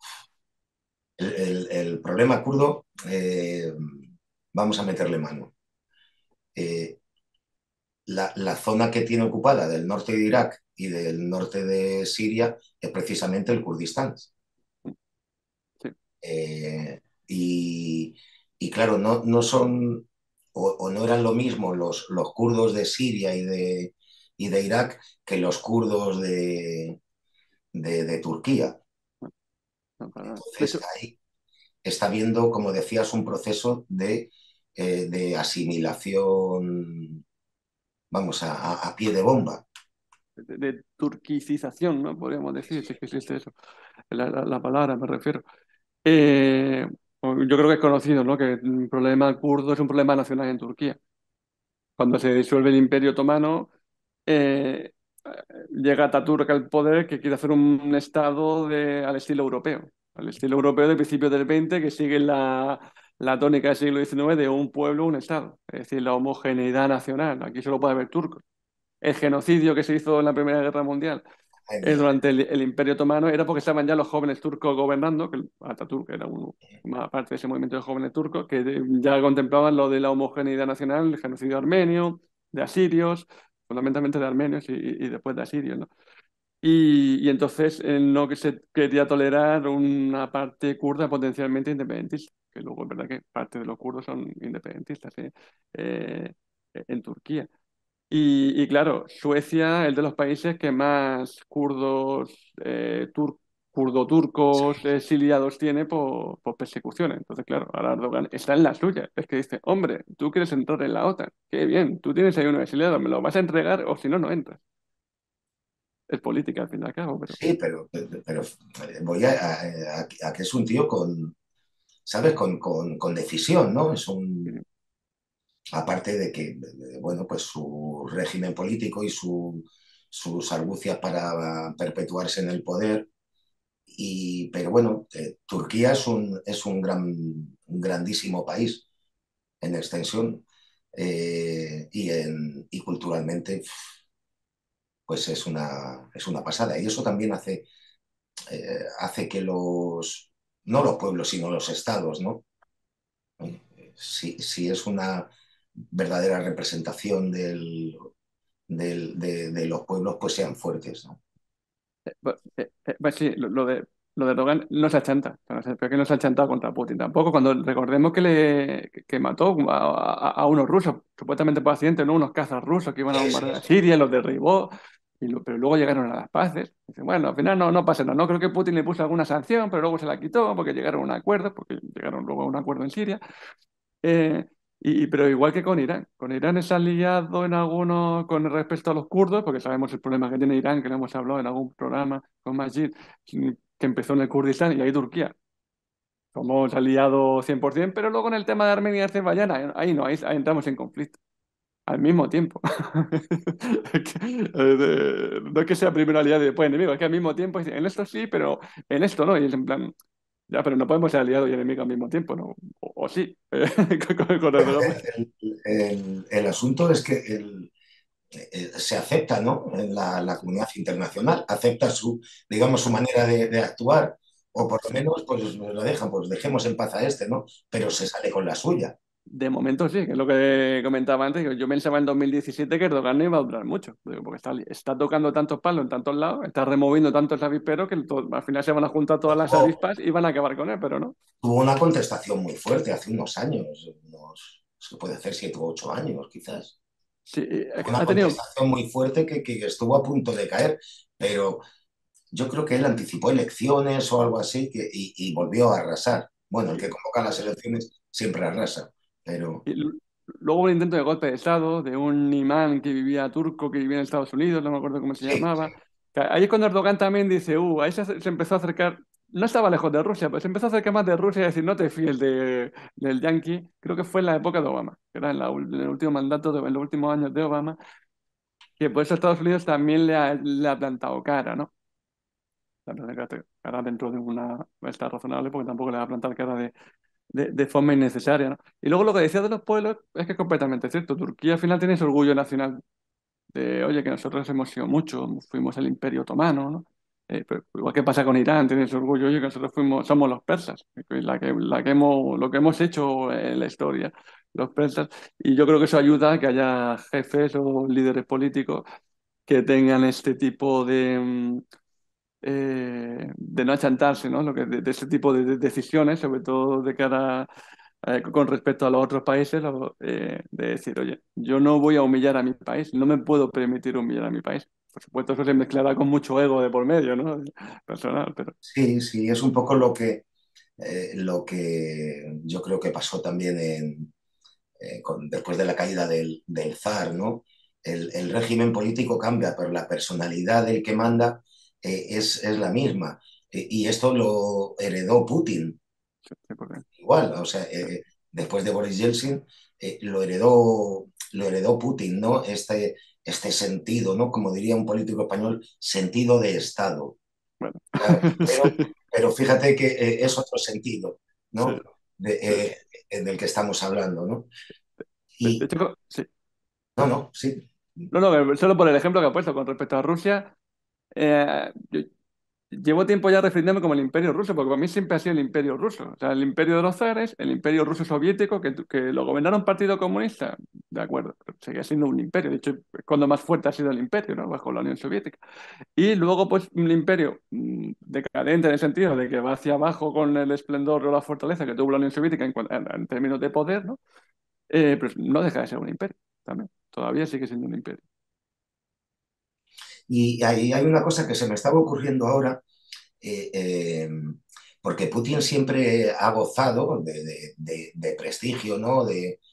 el problema kurdo, vamos a meterle mano. Eh, la zona que tiene ocupada del norte de Irak y del norte de Siria es precisamente el Kurdistán.
Sí.
Eh, y, y, claro, no son o no eran lo mismo los kurdos de Siria y de Irak que los kurdos de Turquía.
No, para nada. De
Entonces
hecho,
ahí está viendo, como decías, un proceso de asimilación, vamos, a pie de bomba.
de turquicización, ¿no? Podríamos decir, si es que existe eso. La palabra, me refiero. Eh, yo creo que es conocido, ¿no? Que el problema kurdo es un problema nacional en Turquía. Cuando se disuelve el Imperio Otomano, eh, llega Ataturk al poder, que quiere hacer un estado al estilo europeo de principios del 20, que sigue la tónica del siglo XIX de un pueblo, un estado, es decir, la homogeneidad nacional. Aquí solo puede haber turcos. El genocidio que se hizo en la Primera Guerra Mundial durante el Imperio Otomano era porque estaban ya los jóvenes turcos gobernando, que Atatürk era una parte de ese movimiento de jóvenes turcos, que ya contemplaban lo de la homogeneidad nacional, el genocidio armenio, de asirios, fundamentalmente de armenios y después de asirios, ¿no? Y entonces no que se quería tolerar una parte kurda potencialmente independentista, que luego es verdad que parte de los kurdos son independentistas, ¿sí? Eh, en Turquía. Y claro, Suecia es de los países que más kurdos, kurdo-turcos exiliados tiene por persecuciones. Entonces, claro, ahora Erdogan está en la suya. Es que dice, hombre, tú quieres entrar en la OTAN. Qué bien, tú tienes ahí uno exiliado, me lo vas a entregar o si no, no entras. Es política al fin y al cabo, pero
Sí, pero voy a que es un tío con, ¿sabes? Con decisión, ¿no? Es un, aparte de que, bueno, pues su régimen político y sus argucias para perpetuarse en el poder. Pero bueno, Turquía un grandísimo país en extensión y culturalmente pues es una pasada. Y eso también hace hace que no los pueblos, sino los estados, ¿no? Si es una verdadera representación de los pueblos, pues sean fuertes, ¿no?
Pues sí, lo de Erdogan no se achanta, pero que no se ha achantado contra Putin tampoco, cuando recordemos que mató a unos rusos, supuestamente por accidente, ¿no? Unos cazas rusos que iban a
Sí, sí,
bombardear a Siria, los derribó, pero luego llegaron a las paces. Dice, bueno, al final no pasa nada, no creo que Putin le puso alguna sanción, pero luego se la quitó porque llegaron a un acuerdo, porque llegaron luego a un acuerdo en Siria. Eh, pero igual que con Irán es aliado en algunos con respecto a los kurdos, porque sabemos el problema que tiene Irán, que lo hemos hablado en algún programa con Majid, que empezó en el Kurdistán y ahí Turquía. Somos aliados 100%, pero luego en el tema de Armenia y Azerbaiyán, ahí no, ahí entramos en conflicto al mismo tiempo. No es que sea primero aliado y después enemigo, es que al mismo tiempo, en esto sí, pero en esto no. Y es en plan, ya, pero no podemos ser aliado y enemigo al mismo tiempo, ¿no? O sí, con
Bueno,
Erdogan, pues,
el asunto es que se acepta, ¿no? En la comunidad internacional, acepta digamos, su manera de actuar, o por lo
sí.
menos, pues nos lo dejan, pues dejemos en paz a este, ¿no? Pero se sale con la suya.
De momento sí, que es lo que comentaba antes. Que yo pensaba en 2017 que Erdogan no iba a durar mucho, digo, porque está tocando tantos palos en tantos lados, está removiendo tantos avisperos que al final se van a juntar todas las
Tuvo,
avispas y van a acabar con él, pero no.
tuvo una contestación muy fuerte hace unos años, se puede hacer 7 u 8 años, quizás.
Sí,
Una
ha tenido,
contestación muy fuerte que estuvo a punto de caer, pero yo creo que él anticipó elecciones o algo así y volvió a arrasar. Bueno, el que convoca las elecciones siempre arrasa, pero
y luego un intento de golpe de Estado de un imán que vivía turco, que vivía en Estados Unidos, no me acuerdo cómo se
sí,
llamaba. Que ahí es cuando Erdogan también dice, ahí se empezó a acercar, no estaba lejos de Rusia, pero se empezó a acercar más de Rusia y decir, no te fíes del yanqui. Creo que fue en la época de Obama, que era en el último mandato, en los últimos años de Obama, que por eso Estados Unidos también le ha plantado cara, ¿no? Cara dentro de una, está razonable, porque tampoco le va a plantar cara de forma innecesaria, ¿no? Y luego lo que decía de los pueblos es que es completamente cierto. Turquía al final tiene ese orgullo nacional de, oye, que nosotros hemos sido mucho, fuimos el Imperio Otomano, ¿no? Pero igual que pasa con Irán, tiene ese orgullo, oye, que nosotros somos los persas, lo que hemos hecho en la historia, los persas. Y yo creo que eso ayuda a que haya jefes o líderes políticos que tengan este tipo de no achantarse, ¿no? De ese tipo de decisiones, sobre todo de cara con respecto a los otros países, de decir, oye, yo no voy a humillar a mi país, no me puedo permitir humillar a mi país. Por supuesto, eso se mezclará con mucho ego de por medio, ¿no? Personal, pero
sí, sí, es un poco lo que yo creo que pasó también después de la caída del zar, ¿no? El régimen político cambia, pero la personalidad del que manda es la misma. Y esto lo heredó Putin
sí, sí,
igual, o sea, después de Boris Yeltsin, lo heredó Putin, ¿no? Este sentido, ¿no? Como diría un político español, sentido de Estado.
bueno,
Claro, pero,
sí,
pero fíjate que es otro sentido,
sí,
¿no?
sí, sí.
Del que estamos hablando, ¿no?
De
Y
hecho, sí.
no, no, sí,
No, no, solo por el ejemplo que ha puesto con respecto a Rusia, yo llevo tiempo ya refiriéndome como el Imperio Ruso, porque para mí siempre ha sido el Imperio Ruso. O sea, el Imperio de los zares, el Imperio Ruso soviético, que lo gobernaron Partido Comunista, de acuerdo, pero seguía siendo un imperio. De hecho, es cuando más fuerte ha sido el imperio, ¿no? Bajo la Unión Soviética. Y luego, pues, un imperio decadente en el sentido de que va hacia abajo con el esplendor o la fortaleza que tuvo la Unión Soviética en términos de poder, ¿no? Pero no deja de ser un imperio también. Todavía sigue siendo un imperio.
y hay una cosa que se me estaba ocurriendo ahora, eh, eh, porque Putin siempre ha gozado de prestigio, ¿no?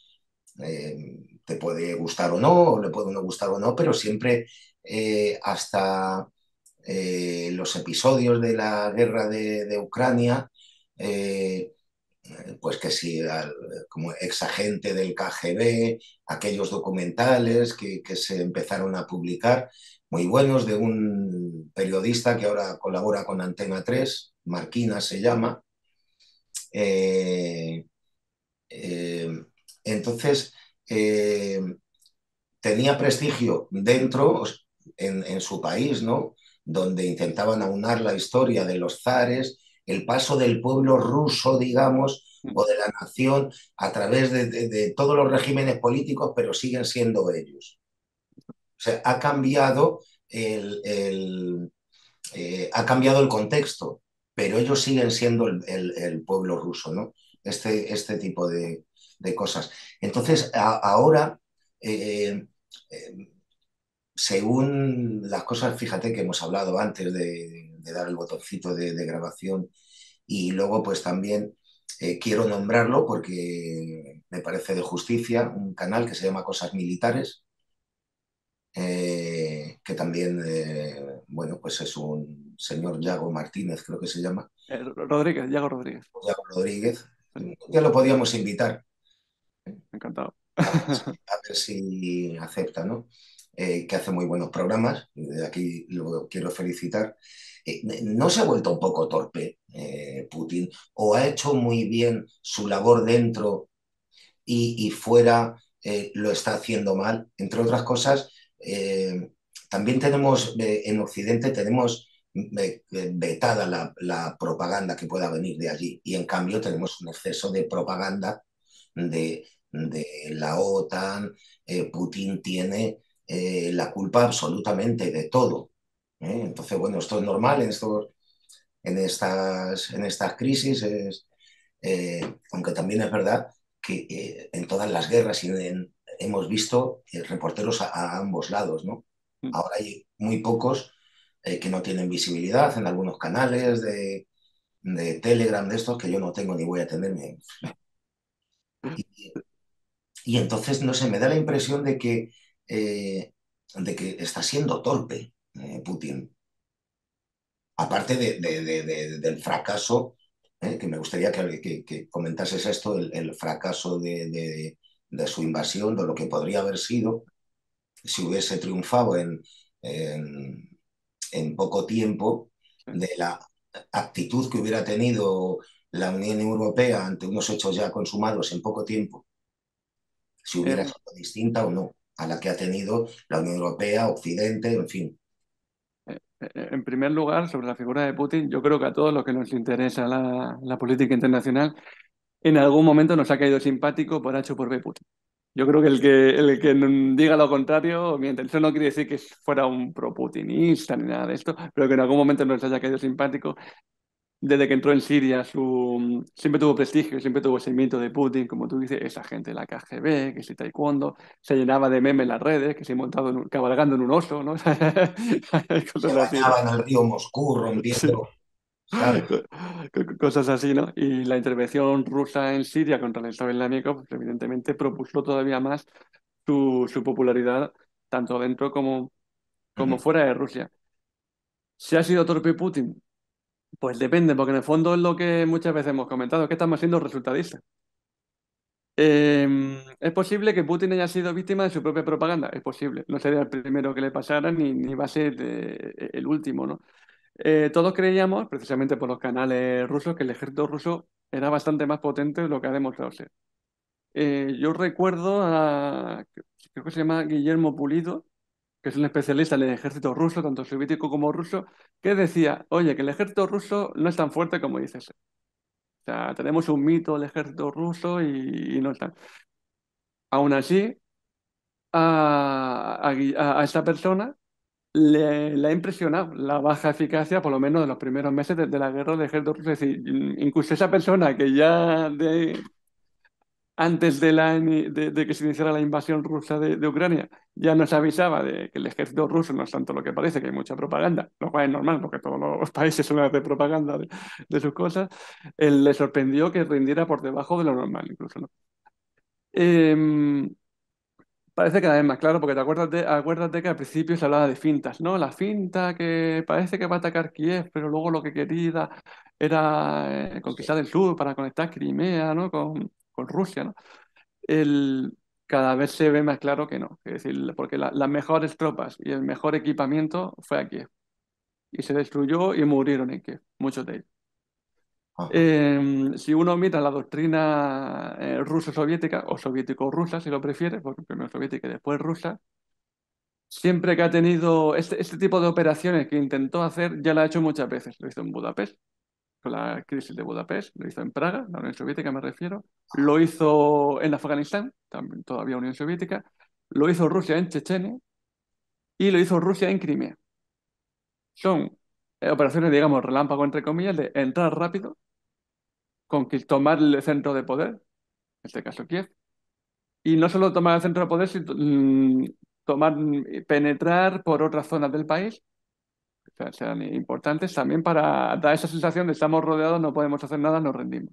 Te puede gustar o no, o le puede no gustar o no, pero siempre hasta los episodios de la guerra de Ucrania, eh, pues que sí, como exagente del KGB, aquellos documentales que se empezaron a publicar, muy buenos, de un periodista que ahora colabora con Antena 3, Marquina se llama. Eh, eh, entonces, eh, tenía prestigio dentro, en su país, ¿no? donde intentaban aunar la historia de los zares, el paso del pueblo ruso, digamos,
mm,
o de la nación a través de todos los regímenes políticos, pero siguen siendo ellos. O sea, ha cambiado el contexto, pero ellos siguen siendo el pueblo ruso, ¿no? Este tipo de cosas. Entonces, ahora, eh, eh, según las cosas, fíjate que hemos hablado antes de dar el botoncito de grabación y luego pues también quiero nombrarlo porque me parece de justicia, un canal que se llama Cosas Militares, que también, bueno, pues es un señor Yago Martínez, creo que se llama,
Rodríguez, Yago Rodríguez.
Yago Rodríguez.
Sí,
Ya lo podíamos invitar,
encantado.
a ver si acepta, ¿no? Que hace muy buenos programas, y de aquí lo quiero felicitar. ¿No se ha vuelto un poco torpe Putin o ha hecho muy bien su labor dentro y fuera lo está haciendo mal? Entre otras cosas, también tenemos en Occidente tenemos vetada la propaganda que pueda venir de allí y en cambio tenemos un exceso de propaganda de la OTAN. Putin tiene la culpa absolutamente de todo. Entonces, bueno, esto es normal en estas crisis, aunque también es verdad que en todas las guerras hemos visto reporteros a ambos lados, ¿no? Ahora hay muy pocos que no tienen visibilidad en algunos canales de Telegram, de estos que yo no tengo ni voy a tener. Y, y entonces, no sé, me da la impresión de que está siendo torpe Putin. Aparte del fracaso, que me gustaría que comentases esto, el fracaso de su invasión, de lo que podría haber sido si hubiese triunfado en, en poco tiempo, de la actitud que hubiera tenido la Unión Europea ante unos hechos ya consumados en poco tiempo, si
Eh,
hubiera sido distinta o no a la que ha tenido la Unión Europea, Occidente, en fin.
en primer lugar, sobre la figura de Putin, yo creo que a todos los que nos interesa la política internacional, en algún momento nos ha caído simpático por H o por B Putin. Yo creo que el que diga lo contrario miente. Eso no quiere decir que fuera un pro-putinista ni nada de esto, pero que en algún momento nos haya caído simpático. Desde que entró en Siria, siempre tuvo prestigio, siempre tuvo seguimiento de Putin, como tú dices, esa gente de la KGB, que si taekwondo, se llenaba de memes en las redes, que se montado cabalgando en un oso, ¿no?
Se
Cosas así, ¿no?
bañaba en el río Moscú
Sí.
rompiendo, ¿sabes?
Cosas así, ¿no? Y la intervención rusa en Siria contra el Estado Islámico, pues, evidentemente propulsó todavía más su popularidad, tanto dentro como fuera de Rusia. ¿Si ha sido torpe Putin? Pues depende, porque en el fondo es lo que muchas veces hemos comentado, que estamos siendo resultadistas. Es posible que Putin haya sido víctima de su propia propaganda, es posible. No sería el primero que le pasara ni va a ser el último, ¿no? Todos creíamos, precisamente por los canales rusos, que el ejército ruso era bastante más potente de lo que ha demostrado ser. Yo recuerdo creo que se llama Guillermo Pulido, que es un especialista en el ejército ruso, tanto soviético como ruso, que decía, oye, que el ejército ruso no es tan fuerte como dices. O sea, tenemos un mito del ejército ruso y no es tan. Aún así, a esta persona le ha impresionado la baja eficacia, por lo menos de los primeros meses de la guerra del ejército ruso. Es decir, incluso esa persona que ya antes de que se iniciara la invasión rusa de Ucrania, ya nos avisaba de que el ejército ruso no es tanto lo que parece, que hay mucha propaganda, lo cual es normal, porque todos los países suelen hacer propaganda de sus cosas. Él le sorprendió que rindiera por debajo de lo normal, incluso, ¿no? Em, Parece cada vez más claro, porque acuérdate que al principio se hablaba de fintas, ¿no? La finta que parece que va a atacar Kiev, pero luego lo que quería era
Sí.
conquistar el sur para conectar Crimea, ¿no? Con Rusia, ¿no? El, Cada vez se ve más claro que no. Es decir, porque las mejores tropas y el mejor equipamiento fue a Kiev. Y se destruyó y murieron en Kiev, muchos de ellos.
Ajá.
Si uno mira la doctrina ruso-soviética, o soviético-rusa, si lo prefiere, porque primero soviética y después rusa, siempre que ha tenido este tipo de operaciones que intentó hacer, ya lo ha hecho muchas veces. Lo hizo en Budapest, con la crisis de Budapest, lo hizo en Praga, la Unión Soviética me refiero, lo hizo en Afganistán, también todavía Unión Soviética, lo hizo Rusia en Chechenia y lo hizo Rusia en Crimea. Son operaciones, digamos, relámpago, entre comillas, de entrar rápido, tomar el centro de poder, en este caso Kiev, y no solo tomar el centro de poder, sino penetrar por otras zonas del país, o sea, sean importantes también para dar esa sensación de estamos rodeados, no podemos hacer nada, nos rendimos.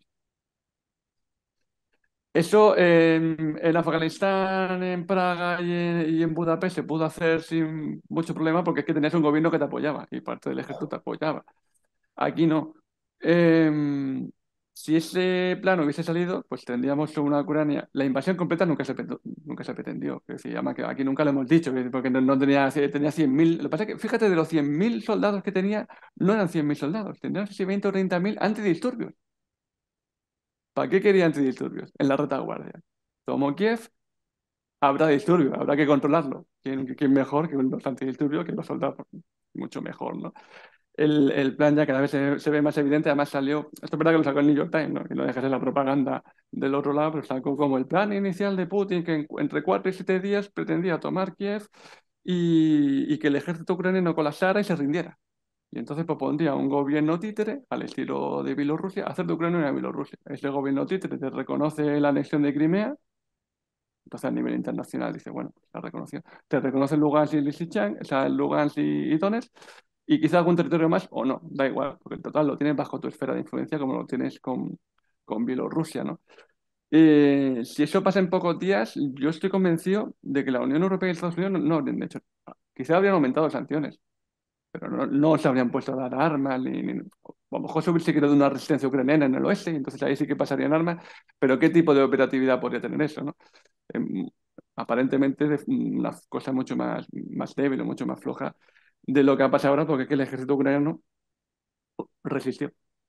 Eso en Afganistán, en Praga y en Budapest se pudo hacer sin mucho problema porque es que tenías un gobierno que te apoyaba y parte del ejército te apoyaba. Aquí no. Eh, si ese plan hubiese salido, pues tendríamos una Ucrania. La invasión completa nunca se pretendió. Es decir, además que aquí nunca lo hemos dicho, porque no tenía 100.000. Lo que pasa es que, fíjate, de los 100.000 soldados que tenía, no eran 100.000 soldados, tendrían no sé si 20 o 30.000 antidisturbios. ¿Para qué quería antidisturbios? En la retaguardia. Tomó Kiev, habrá disturbios, habrá que controlarlo. ¿Quién mejor que los antidisturbios que los soldados? Mucho mejor, ¿no? El plan ya cada vez se ve más evidente. Además salió, esto es verdad que lo sacó el New York Times, ¿no? Que no deja de ser la propaganda del otro lado, pero sacó como el plan inicial de Putin, que entre 4 y 7 días pretendía tomar Kiev y que el ejército ucraniano colapsara y se rindiera. Y entonces propondría un gobierno títere, al estilo de Bielorrusia, hacer de Ucrania una Bielorrusia. Ese gobierno títere te reconoce la anexión de Crimea, entonces a nivel internacional dice, bueno, pues la reconoció. Te reconoce Lugansk y Lysychansk, o sea, Lugansk y Donetsk, y quizá algún territorio más o no, da igual, porque en total lo tienes bajo tu esfera de influencia como lo tienes con Bielorrusia, ¿no? Si eso pasa en pocos días, yo estoy convencido de que la Unión Europea y Estados Unidos no habrían hecho. Quizá habrían aumentado sanciones, pero no se habrían puesto a dar armas, a lo mejor se hubiese creado una resistencia ucraniana en el oeste, y entonces ahí sí que pasarían armas, pero ¿qué tipo de operatividad podría tener eso, no? Em, Aparentemente de una cosa más débil o mucho más floja de lo que ha pasado ahora, porque es que el ejército ucraniano resistió.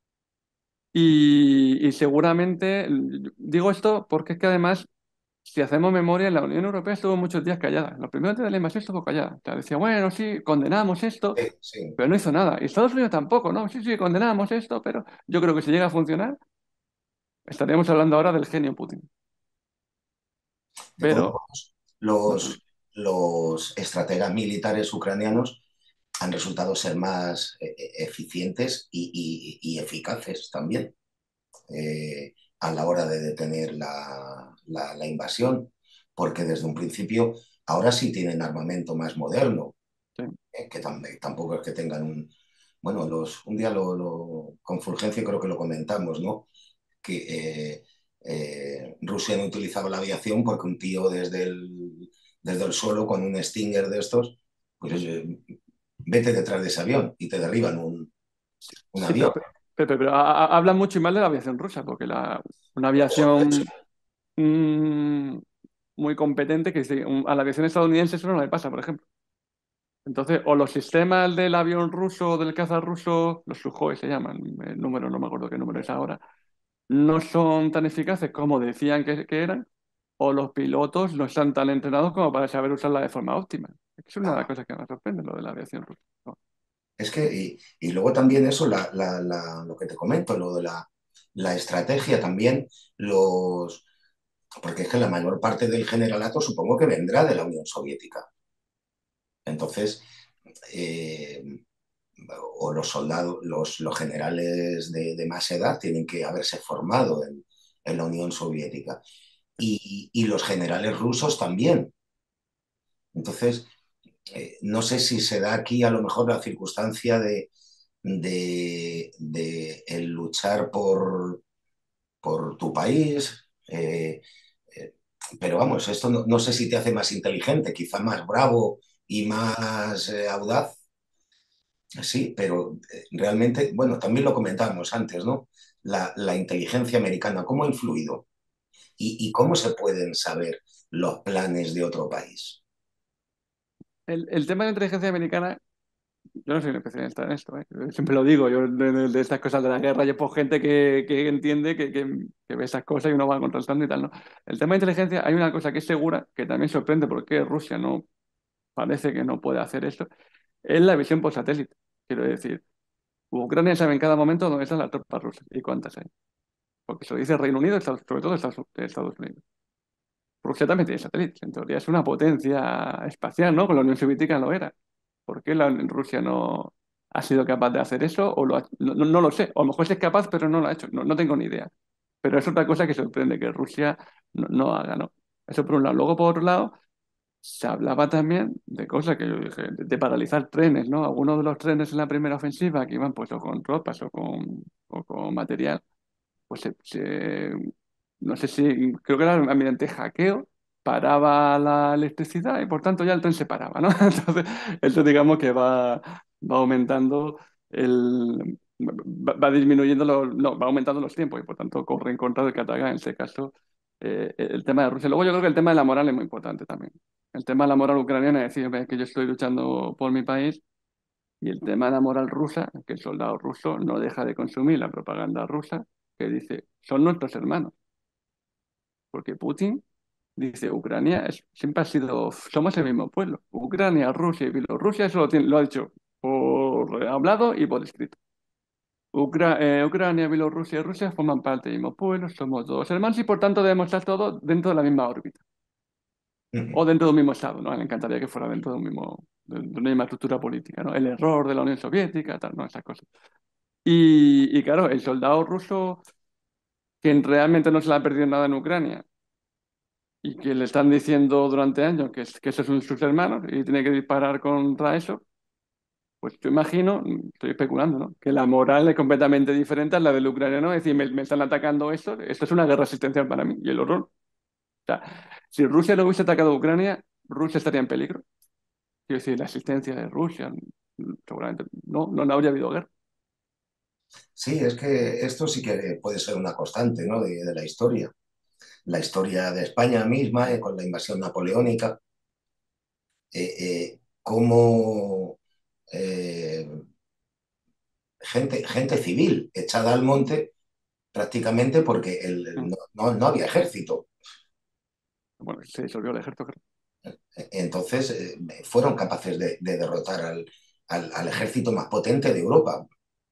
Y seguramente, digo esto porque es que además, si hacemos memoria, la Unión Europea estuvo muchos días callada. En los primeros días de la invasión estuvo callada. O sea, decía, bueno, sí, condenamos esto,
Sí, sí.
pero no hizo nada. Y Estados Unidos tampoco, ¿no? Sí, sí, condenamos esto, pero yo creo que si llega a funcionar, estaríamos hablando ahora del genio Putin.
De todos
Pero
modos,
no sé.
los estrategas militares ucranianos han resultado ser más eficientes y eficaces también a la hora de detener la invasión, porque desde un principio ahora sí tienen armamento más moderno,
Sí,
que tampoco es que tengan un... Bueno, un día con Fulgencio creo que lo comentamos, ¿no? Que Rusia no utilizaba la aviación porque un tío desde el suelo con un Stinger de estos, pues vete detrás de ese avión y te derriban un
sí,
avión.
pero hablan mucho y mal de la aviación rusa, porque una
Por eso,
aviación mm, muy competente, que sí, a la aviación estadounidense eso no le pasa, por ejemplo. Entonces, o los sistemas del avión ruso o del caza ruso, los Sukhoi se llaman, el número no me acuerdo qué número es ahora, no son tan eficaces como decían que eran, o los pilotos no están tan entrenados como para saber usarla de forma óptima. Es una de las
claro.
cosas que me sorprende, lo de la aviación rusa, ¿no?
Es que, y luego también eso, lo que te comento, lo de la estrategia también, porque es que la mayor parte del generalato supongo que vendrá de la Unión Soviética. Entonces, eh, o los soldados, los generales de más edad tienen que haberse formado en la Unión Soviética. Y los generales rusos también. Entonces, no sé si se da aquí a lo mejor la circunstancia de el luchar por tu país, pero vamos, esto no sé si te hace más inteligente, quizá más bravo y más audaz, sí, pero realmente, bueno, también lo comentábamos antes, ¿no? La inteligencia americana, ¿cómo ha influido? Y cómo se pueden saber los planes de otro país.
El tema de la inteligencia americana, yo no soy un especialista en esto, ¿eh? Yo siempre lo digo, yo de estas cosas de la guerra, yo por gente que entiende, que ve esas cosas y uno va contrastando y tal, ¿no? El tema de inteligencia, hay una cosa que es segura, que también sorprende porque Rusia no. parece que no puede hacer eso, es la visión por satélite. Quiero decir, Ucrania sabe en cada momento dónde están las tropas rusas y cuántas hay. Porque se lo dice Reino Unido, sobre todo Estados Unidos. Rusia también tiene satélites, en teoría es una potencia espacial, ¿no? Con la Unión Soviética lo era. ¿Por qué Rusia no ha sido capaz de hacer eso? No lo sé. O a lo mejor sí es capaz, pero no lo ha hecho. No tengo ni idea. Pero es otra cosa que sorprende que Rusia no haga, ¿no? Eso por un lado. Luego, por otro lado, se hablaba también de cosas que yo dije, de paralizar trenes, ¿no? Algunos de los trenes en la primera ofensiva que iban pues o con tropas o con material pues no sé si, creo que era mediante hackeo, paraba la electricidad y por tanto ya el tren se paraba, ¿no? Entonces, eso digamos que va aumentando va disminuyendo no, va aumentando los tiempos y por tanto corre en contra del que ataca en ese caso el tema de Rusia. Luego yo creo que el tema de la moral es muy importante también. El tema de la moral ucraniana es decir, "Ve, que yo estoy luchando por mi país y el tema de la moral rusa, que el soldado ruso no deja de consumir la propaganda rusa que dice, son nuestros hermanos, porque Putin dice, Ucrania siempre ha sido, somos el mismo pueblo. Ucrania, Rusia y Bielorrusia, eso lo ha dicho por hablado y por escrito. Ucrania, Bielorrusia y Rusia forman parte del mismo pueblo, somos todos hermanos y por tanto debemos estar todos dentro de la misma órbita. O dentro de un mismo Estado, ¿no? Me encantaría que fuera dentro de una misma estructura política, ¿no? El error de la Unión Soviética, tal, ¿no? Esas cosas. Y claro, el soldado ruso que realmente no se le ha perdido nada en Ucrania y que le están diciendo durante años que esos son sus hermanos y tiene que disparar contra eso, pues yo imagino, estoy especulando, ¿no? Que la moral es completamente diferente a la del ucraniano, es decir, me están atacando esto es una guerra existencial para mí y el horror. O sea, si Rusia no hubiese atacado a Ucrania, Rusia estaría en peligro. Quiero decir, la existencia de Rusia, seguramente no habría habido guerra.
Sí, es que esto sí que puede ser una constante, ¿no? De la historia. La historia de España misma, con la invasión napoleónica, cómo eh, gente civil echada al monte prácticamente porque
Mm.
no había ejército.
Bueno, se disolvió el ejército, creo.
Entonces, fueron capaces de derrotar al ejército más potente de Europa.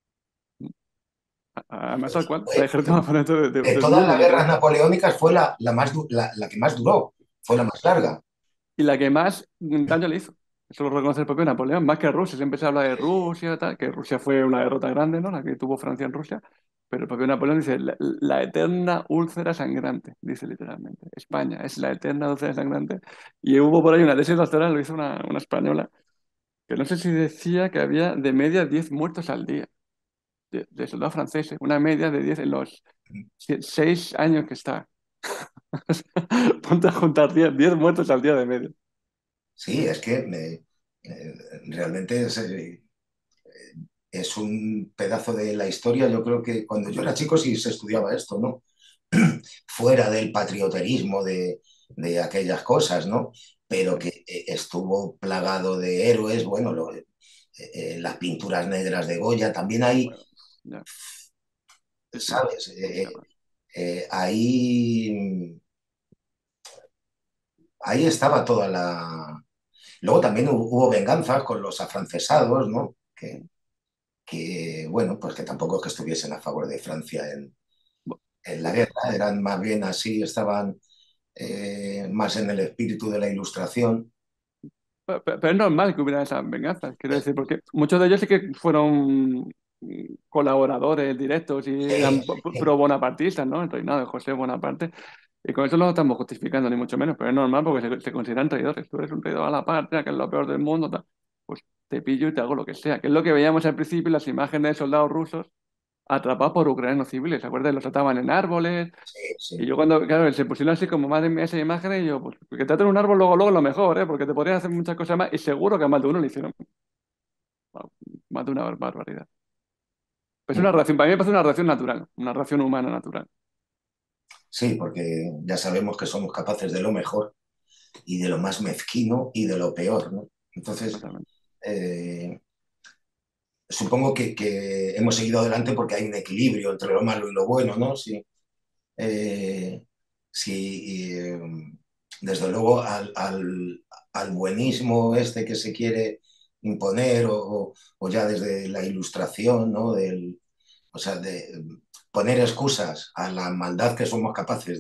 Además, tal cual, el
Fue,
ejército más potente
de
del
todas
mundo,
las guerras
literal.
napoleónicas fue la que más duró, fue la más larga.
Y la que más daño le hizo. Eso lo reconoce el propio Napoleón, más que Rusia. Siempre se habla de Rusia, tal, que Rusia fue una derrota grande, ¿no? La que tuvo Francia en Rusia. Pero el propio Napoleón dice, la eterna úlcera sangrante, dice literalmente. España es la eterna úlcera sangrante. Y hubo por ahí una tesis doctoral, lo hizo una española, que no sé si decía que había de media 10 muertos al día, de soldados franceses. Una media de 10 en los 6 años que está. Ponte a juntar 10 muertos al día de media.
Sí, es que realmente es un pedazo de la historia. Yo creo que cuando yo era chico sí se estudiaba esto, ¿no? Fuera del patrioterismo de aquellas cosas, ¿no? Pero
Sí.
que estuvo plagado de héroes, bueno, las pinturas negras de Goya, también hay,
Bueno, ya. Sí, sí,
¿sabes?
mucha más.
Ahí estaba toda la... Luego también hubo venganzas con los afrancesados, ¿no? Bueno, pues que tampoco es que estuviesen a favor de Francia
Bu-
en la
Sí,
guerra, eran más bien así, estaban más en el espíritu de la ilustración.
pero es normal que hubiera esas venganzas, quiero decir, porque muchos de ellos sí que fueron colaboradores directos y eran
Sí, sí,
pro bonapartistas, ¿no? El reinado de José Bonaparte. Y con eso no lo estamos justificando, ni mucho menos, pero es normal porque se consideran traidores. Tú eres un traidor a la patria, que es lo peor del mundo, tal. Pues te pillo y te hago lo que sea. Que es lo que veíamos al principio en las imágenes de soldados rusos atrapados por ucranianos civiles. ¿Se acuerdan? Los ataban en árboles.
sí,
Y
sí.
yo cuando, claro, se pusieron así como madre mía esa imagen, y yo, pues que te aten un árbol luego es lo mejor, ¿eh? Porque te podrían hacer muchas cosas más y seguro que a más de uno le hicieron más de una barbaridad. Pues es una reacción, para mí me parece una reacción natural, una reacción humana natural.
Sí, porque ya sabemos que somos capaces de lo mejor y de lo más mezquino y de lo peor, ¿no? Entonces,
Totalmente.
eh, supongo que hemos seguido adelante porque hay un equilibrio entre lo malo y lo bueno, ¿no? Sí. Eh, si desde luego al buenismo este que se quiere imponer o ya desde la ilustración, ¿no? O sea, de poner excusas a la maldad que somos capaces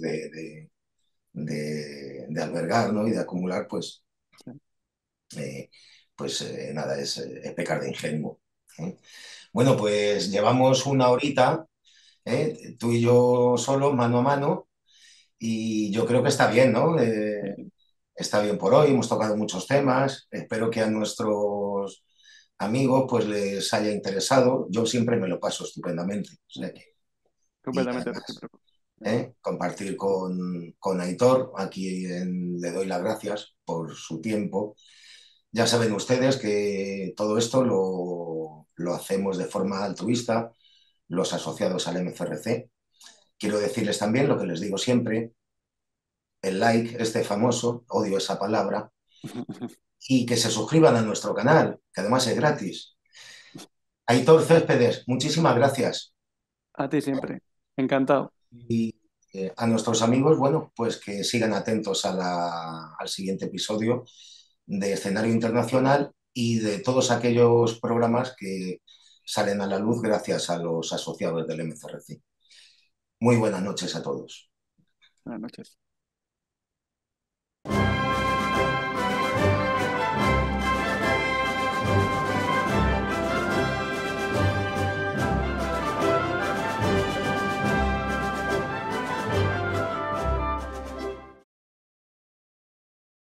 de albergar, ¿no? Y de acumular, eh, nada, es pecar de ingenuo. ¿Eh? Bueno, pues llevamos una horita, tú y yo solo, mano a mano, y yo creo que está bien, ¿no? Está bien por hoy, hemos tocado muchos temas, espero que a nuestros amigos pues les haya interesado, yo siempre me lo paso estupendamente, o sea y
Completamente
además
recíproco. Eh,
compartir con Aitor, le doy las gracias por su tiempo. Ya saben ustedes que todo esto lo hacemos de forma altruista, los asociados al MCRC. Quiero decirles también lo que les digo siempre, el like, este famoso, odio esa palabra, y que se suscriban a nuestro canal, que además es gratis. Aitor Céspedes, muchísimas gracias.
A ti siempre. Encantado.
Y a nuestros amigos, bueno, pues que sigan atentos al siguiente episodio de Escenario Internacional y de todos aquellos programas que salen a la luz gracias a los asociados del MCRC. Muy buenas noches a todos.
Buenas noches.